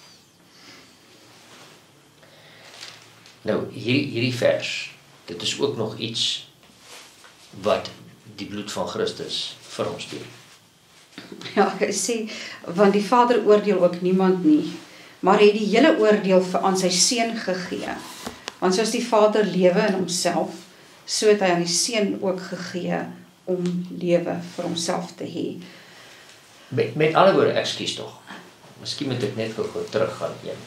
Nou, hierdie, hierdie vers, dit is ook nog iets wat die bloed van Christus vir ons doen. Ja, ek sê, want die Vader oordeel ook niemand nie, maar het die hele oordeel vir aan sy seun gegee. Want soos die Vader lewe in homself, so het hy aan die seun ook gegee om lewe vir homself te hê. Met, met alle woorde, ekskuus tog. Miskien moet ek net gou teruggaan een.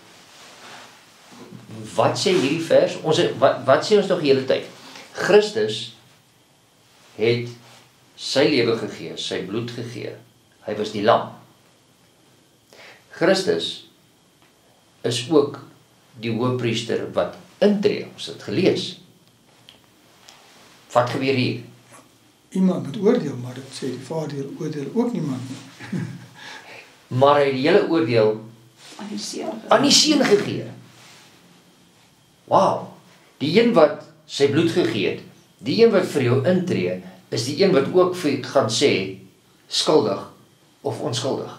Wat sê hierdie vers? Ons wat wat sê ons nog die hele tyd? Christus het sy lewe gegee, sy bloed gegee. Hy was die lam. Christus is ook die hoëpriester wat intree. Ons het gelees. Wat gebeur hier? Iemand moet oordeel, maar dit sê die Vader oordeel ook niemand nie. Maar hy het die hele oordeel aan die seun aan die seun gegee. Wow. Die een wat sy bloed gegee het, die een wat vir jou intree, is die een wat ook vir gaan sê skuldig of onskuldig.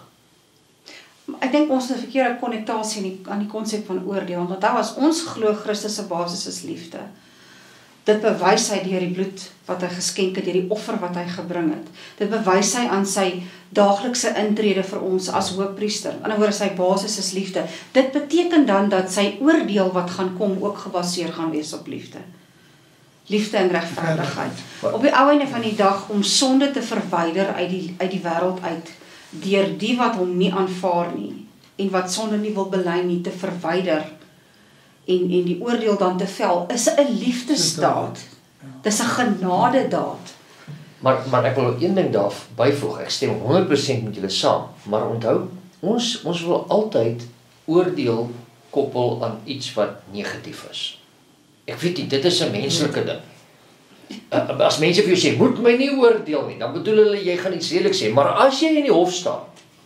Ek dink ons het 'n verkeerde konnektasie aan die, aan die konsep van oordeel, want onthou as ons glo Christus se basis is liefde. Dit bewys hy deur die bloed wat hy geskenk het, deur die offer wat hy gebring het. Dit bewys hy aan sy daaglikse intrede vir ons as hoëpriester. In 'n ander woorde, sy basis is liefde. Dit beteken dan dat sy oordeel wat gaan kom ook gebaseer gaan wees op liefde. Liefde en regverdigheid. Op die ou einde van die dag om sonde te verwyder uit die uit die wêreld uit deur die wat hom nie aanvaar nie en wat sonde nie wil bely nie te verwyder en en die oordeel dan te vel is 'n liefdesdaad. Dis 'n genadedaad. Maar maar ek wil een ding daar byvoeg. Ek stem honderd persent met julle saam, maar onthou, ons ons wil altyd oordeel koppel aan iets wat negatief is. Ek weet nie, dit is 'n menslike ding. Uh, as mense vir jou sê, moet my nie oordeel nie, dan bedoel hulle, jy gaan iets redelik sê, maar as jy in die hof staan,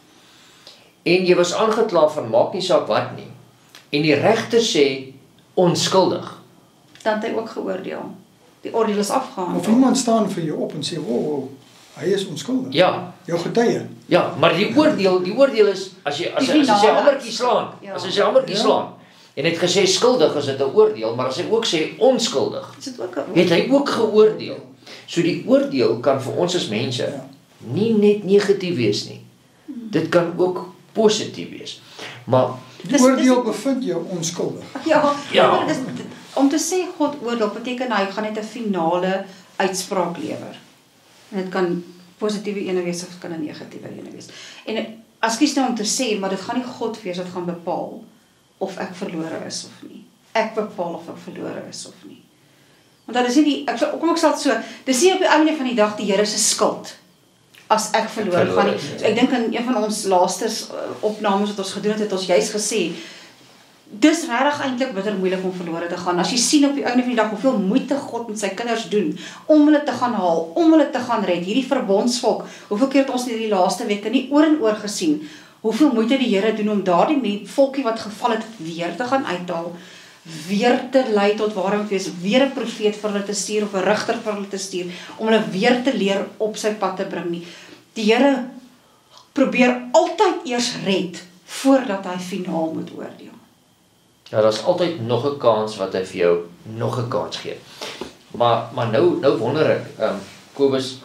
en jy was aangekla van maak nie saak wat nie, en die regter sê, onskuldig, dan het hy ook geoordeel. Die oordeel is afgehandel. Of iemand staan vir jou op en sê, wow, wow, hy is onskuldig. Ja. Jou getuie. Ja, maar die oordeel, die oordeel is, as jy, as, as, as jy hamertjie slaan, ja. as jy sy hamertjie ja. slaan, en het gesê skuldig is dit 'n oordeel, maar as hy ook sê onskuldig, is dit ook 'n het hy ook geoordeel. So die oordeel kan vir ons as mense ja. nie net negatief wees nie. Hmm. Dit kan ook positief wees. Maar die oordeel bevind jou onskuldig. Ja, ja. Maar dis, om te sê God oordeel beteken hy gaan net 'n finale uitspraak lewer. En dit kan positiewe ene wees of kan 'n negatiewe ene wees. En as kies nou om te sê, maar dit gaan nie God wees wat gaan bepaal of ek verlore is of nie. Ek bepaal of ek verlore is of nie. Want dan is nie die, ek, kom ek sal het so, dis nie op die einde van die dag die Here se skuld, as ek verloor, ek verloor gaan nie. So ek dink in een van ons laaste opnames wat ons gedoen het, het ons juist gesê, dis regtig eintlik bitter moeilik om verlore te gaan. As jy sien op die einde van die dag, hoeveel moeite God met sy kinders doen, om hulle te gaan haal, om hulle te gaan red, hierdie verbondsvolk, hoeveel keer het ons in die laaste weke nie oor en oor gesien, hoeveel moeite die Here doen om daardie volkie wat geval het, weer te gaan uithaal, weer te lei tot waar hy moet wees, weer 'n profeet vir hulle te stuur, of 'n rigter vir hulle te stuur, om hulle weer te leer op sy pad te bring nie. Die Here probeer altyd eers red, voordat hy finaal moet oordeel. Ja, daar is altyd nog 'n kans wat hy vir jou nog 'n kans gee. Maar, maar nou, nou wonder ek, um, Kobus,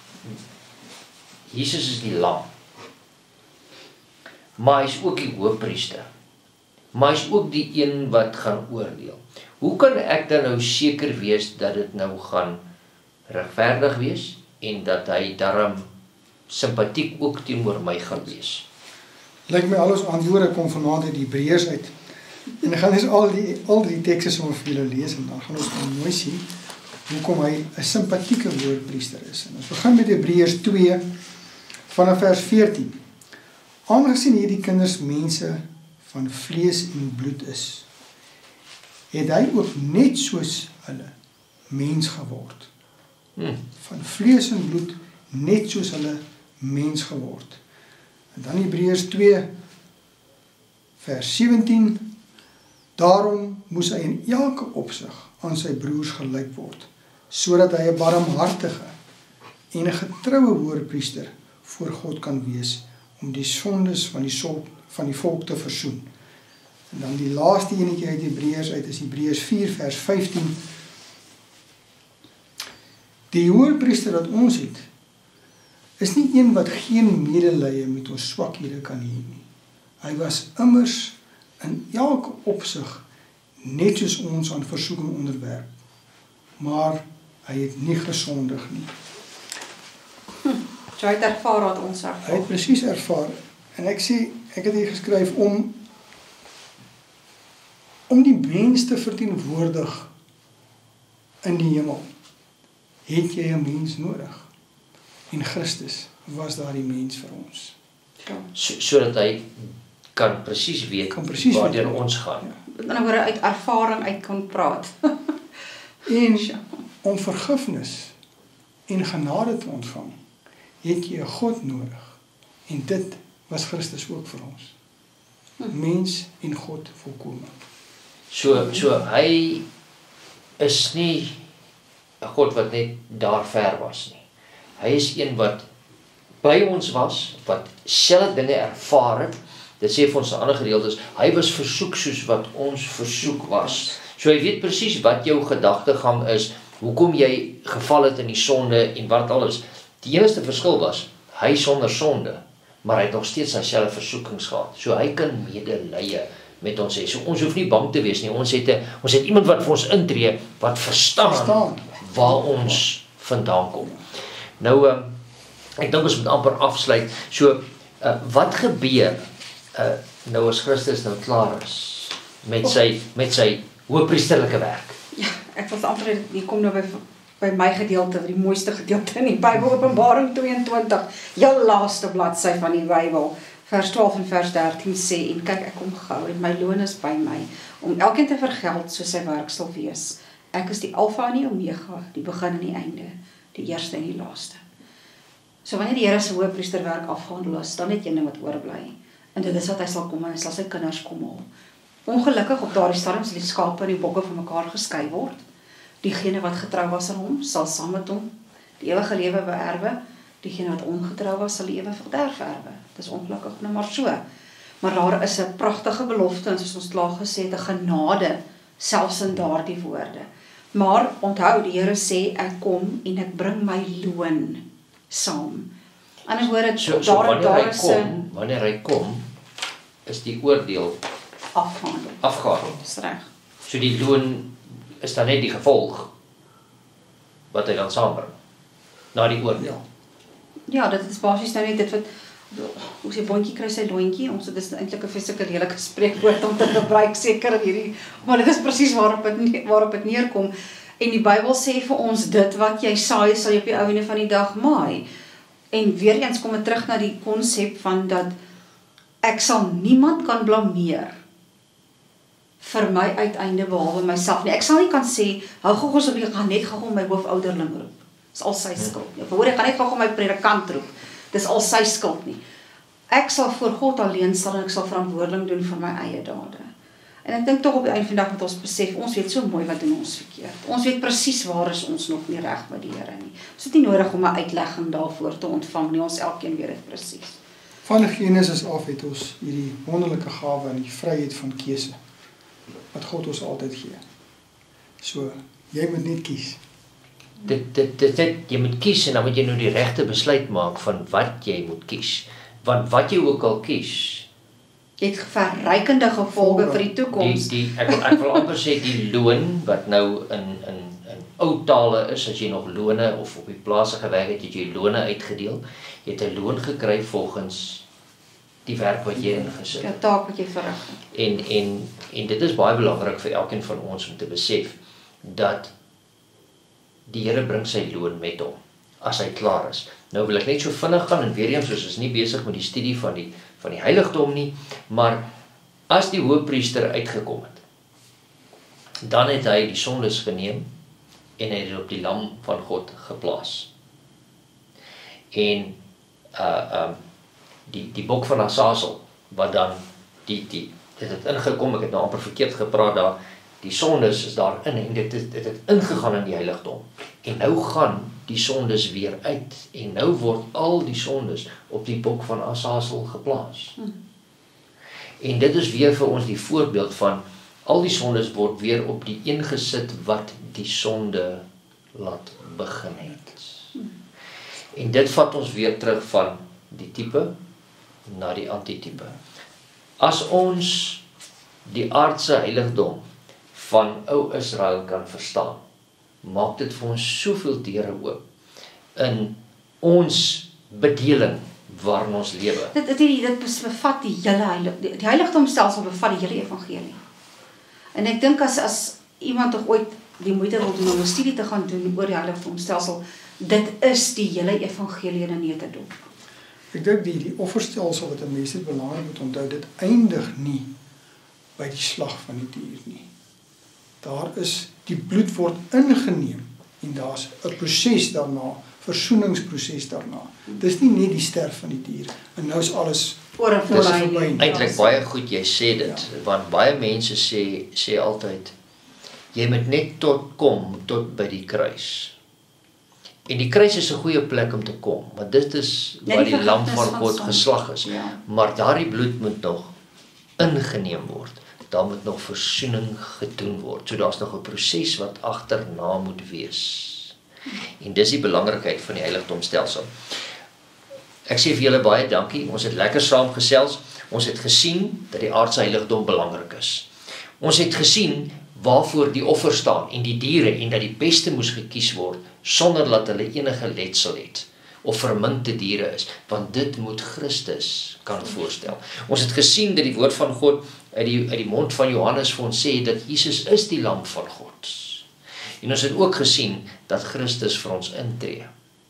Jesus is die lam, maar hy is ook die hoëpriester. Maar hy is ook die een wat gaan oordeel. Hoe kan ek dan nou seker wees dat dit nou gaan regverdig wees en dat hy daarom simpatiek ook teenoor my gaan wees? Lyk my alles antwoorde kom vanaand uit die Hebreërs uit. En dan gaan ons al die al die tekste sommer vir julle lees en dan gaan ons dan mooi sien hoekom hy 'n simpatieke hoëpriester is. En ons begin met Hebreërs twee vanaf vers veertien. Aangesien hierdie kinders mense van vlees en bloed is, het hy ook net soos hulle mens geword. Hmm. Van vlees en bloed net soos hulle mens geword. En dan Hebreërs twee vers sewentien, daarom moes hy in elke opsig aan sy broers gelyk word, sodat hy 'n barmhartige en 'n getroue hoërpriester voor God kan wees, om die sondes van die, sol, van die volk te versoen. En dan die laaste enetjie uit Hebreërs uit is Hebreërs vier vers vyftien. Die hoërpriester wat ons het, is nie een wat geen medelee met ons swakhede kan hê nie. Hy was immers in elke opsig net soos ons aan versoeking onderwerp, maar hy het nie gesondig nie. Hm, so hy het ervaar wat ons ervaar. Hy het presies ervaar. En ek sê, ek het hier geskryf om om die mens te verteenwoordig in die hemel, het jy 'n mens nodig. En Christus was daar die mens vir ons. Ja. So, sodat hy kan presies weet Kan presies waartoe weet. ons gaan. Ja. Met ander woorde uit ervaring uit kon praat. En om vergifnis en genade te ontvang, het jy 'n God nodig. En dit was Christus ook vir ons. Mens en God volkome. So so hy is nie 'n God wat net daar ver was nie. Hy is een wat by ons was, wat selfe dinge ervaar het. Dit sê vir ons 'n ander gedeelte is, hy was versoek soos wat ons versoek was. So hy weet presies wat jou gedagtegang is, hoekom jy geval het in die sonde en wat alles. Die enigste verskil was, hy sonder sonde, maar hy het nog steeds sy selfe versoekings gehad. So hy kan medelee met ons hê. So ons hoef nie bang te wees nie. Ons het 'n ons het iemand wat vir ons intree wat verstaan, Verstaan. waar ons vandaan kom. Nou uh, ek dink ons moet amper afsluit. So uh, wat gebeur uh, nou as Christus nou klaar is met sy met sy hoëpriesterlike werk? Ja, ek was amper hier kom nou by by my gedeelte, die mooiste gedeelte in die Bybel, Openbaring tweeëntwintig, heel laaste bladsy van die Bybel, vers twaalf en vers dertien sê, en kyk, ek kom gou en my loon is by my, om elkeen te vergeld soos sy werk sal wees. Ek is die Alfa en die Omega, die begin en die einde, die eerste en die laaste. So wanneer die Here se hoëpriesterwerk afgehandel is, dan het jy nou wat oorbly. En dit is wat hy sal kom en hy sal sy kinders kom haal. Ongelukkig op daardie stadium sal die skape en die bokke van mekaar geskei word. Diegene wat getrou was aan hom, sal saam met hom die ewige lewe beerwe. Diegene wat ongetrou was, sal die ewige verderf erwe. Dit is ongelukkig nou maar so. Maar daar is 'n pragtige belofte, en soos ons klaar gesê het, 'n genade, selfs in daardie woorde. Maar onthou, die Here sê, ek kom en ek bring my loon saam. Anders woorde, So, so daar, wanneer daar hy is kom, 'n wanneer hy kom, is die oordeel afhandel. afgehandel. Dis reg. So die loon is dan net die gevolg wat hy dan saambring na die oordeel. Ja, dit is basies nou net dit wat hoe sê boontjie kry sy loontjie, ons dit is eintlik 'n fisieke redelike spreekwoord om te gebruik seker in hierdie, maar dit is presies waarop dit waarop dit neerkom. En die Bybel sê vir ons, dit wat jy saai sal jy op die ou ende van die dag maai. En weer eens kom ek terug na die konsep van dat ek sal niemand kan blameer vir my uiteinde behalwe myself nie. Ek sal nie kan sê, hou gou ons op, ek gaan net gou my hoofouderling roep. Dis al sy skuld nie. Of hoor, ek gaan net gou my predikant roep. Dis al sy skuld nie. Ek sal voor God alleen staan en ek sal verantwoordeling doen vir my eie dade. En ek dink tog op die einde van die dag moet ons besef, ons weet so mooi wat doen ons verkeerd. Ons weet presies waar is ons nog nie reg met die Here nie. Ons het nie nodig om 'n uitlegging daarvoor te ontvang nie, ons elkeen weet dit presies. Van Genesis af het ons hierdie wonderlike gawe en die vryheid van keuse wat God ons altyd gee. So, jy moet net kies. Dit dit dit dit jy moet kies en dan moet jy nou die regte besluit maak van wat jy moet kies. Want wat jy ook al kies, Jy het verrykende gevolge vir die die toekoms. die ek wil, ek wil amper sê die loon wat nou in in in ou tale is, as jy nog lone of op die plase gewerk het, het jy lone uitgedeel. Jy het 'n loon gekry volgens die werk wat jy ingesit Ja, het. taak wat jy verrig. En en en dit is baie belangrik vir elkeen van ons om te besef dat die Here bring sy loon met hom as hy klaar is. Nou wil ek net so vinnig gaan en weer eens, soos ons nie besig met die studie van die van die heiligdom nie, maar As die hoëpriester uitgekom het, dan het hy die sondes geneem en hy het op die lam van God geplaas. En uh, um, die, die bok van Azazel, wat dan die, die, dit het ingekom, ek het nou amper verkeerd gepraat daar, die sondes is daarin en dit het, dit het ingegaan in die heiligdom. En nou gaan die sondes weer uit en nou word al die sondes op die bok van Azazel geplaas. Hmm. En dit is weer vir ons die voorbeeld van al die sondes word weer op die een gesit wat die sonde laat begin het. Hmm. En dit vat ons weer terug van die tipe na die antitype. As ons die aardse heiligdom van ou Israel kan verstaan, maak dit vir ons soveel deure oop in ons bedeling waarin ons lewe. Dit dit dit bevat die hele heilig, die, die heiligdomstelsel bevat die hele evangelie. En ek dink as as iemand tog ooit die moeite wil doen om 'n studie te gaan doen oor die heiligdomstelsel, dit is die hele evangelie in 'n neutedop. Ek dink die die offerstelsel wat 'n mens dit belangrik moet onthou, dit eindig nie by die slag van die dier nie. Daar is, die bloed word ingeneem en daar's 'n proses daarna, versoeningsproses daarna. Dis nie net die sterf van die dier en nou is alles oor en verby. Eintlik baie goed jy sê dit, ja. Want baie mense sê sê altyd jy moet net tot kom tot by die kruis. En die kruis is 'n goeie plek om te kom, want dit is waar die lam van God geslag is. Ja. Maar daardie bloed moet nog ingeneem word. Daar moet nog versoening gedoen word. So daar's nog 'n proses wat agterna moet wees. En dis die belangrikheid van die heiligdomstelsel. Ek sê vir julle baie dankie. Ons het lekker saam gesels. Ons het gesien dat die aardse heiligdom belangrik is. Ons het gesien waarvoor die offer staan en die diere en dat die beste moes gekies word sonder dat hulle enige letsel het of verminkte diere is, want dit moet Christus kan voorstel. Ons het gesien dat die woord van God uit die, uit die mond van Johannes vir ons sê dat Jesus is die lam van God. En ons het ook gesien dat Christus vir ons intree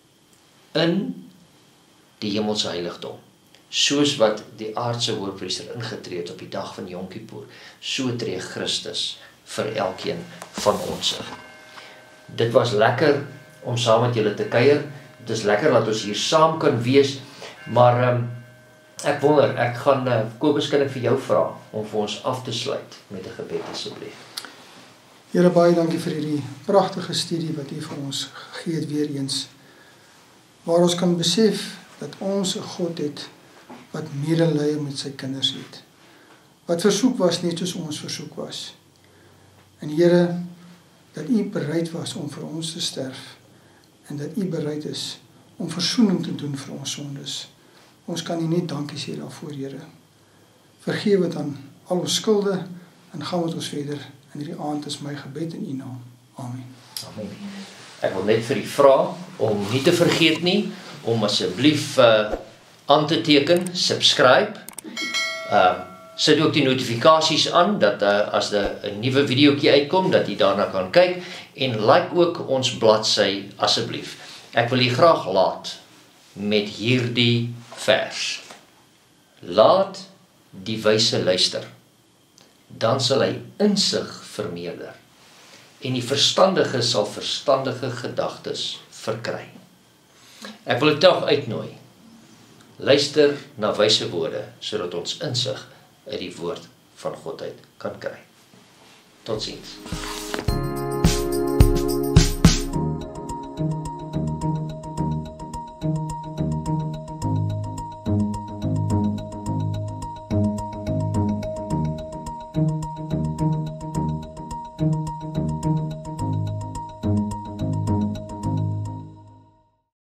in die hemelse heiligdom. Soos wat die aardse hoëpriester ingetree het op die dag van Yom Kippur, so tree Christus vir elkeen van ons. Dit was lekker om saam met julle te kuier. Dit is lekker dat ons hier saam kan wees, maar um, ek wonder, ek gaan, uh, Kobus, kan ek vir jou vra om vir ons af te sluit met 'n gebed asseblief. Here, baie dankie vir hierdie pragtige studie wat U vir ons gegee het weer eens, waar ons kan besef dat ons 'n God het wat medelee met sy kinders het, wat versoek was net soos ons versoek was. En Here, dat U bereid was om vir ons te sterf, en dat U bereid is om versoening te doen vir ons sondes. Ons kan U net dankie sê daarvoor, Here. Vergewe dan al ons skulde, en gaan met ons verder. In hierdie aand is my gebed in U naam. Amen. Amen. Ek wil net vir u vra om nie te vergeet nie, om asseblief uh, aan te teken, subscribe, uh, sit ook die notifikasies aan, dat uh, as daar 'n nuwe videoetjie uitkom, dat jy daarna kan kyk, en like ook ons bladsy asseblief. Ek wil u graag laat met hierdie vers. Laat die wyse luister, dan sal hy insig vermeerder, en die verstandige sal verstandige gedagtes verkry. Ek wil dit tog uitnooi. Luister na wyse woorde, sodat ons insig uit die woord van God uit kan kry. Totsiens. Thank you.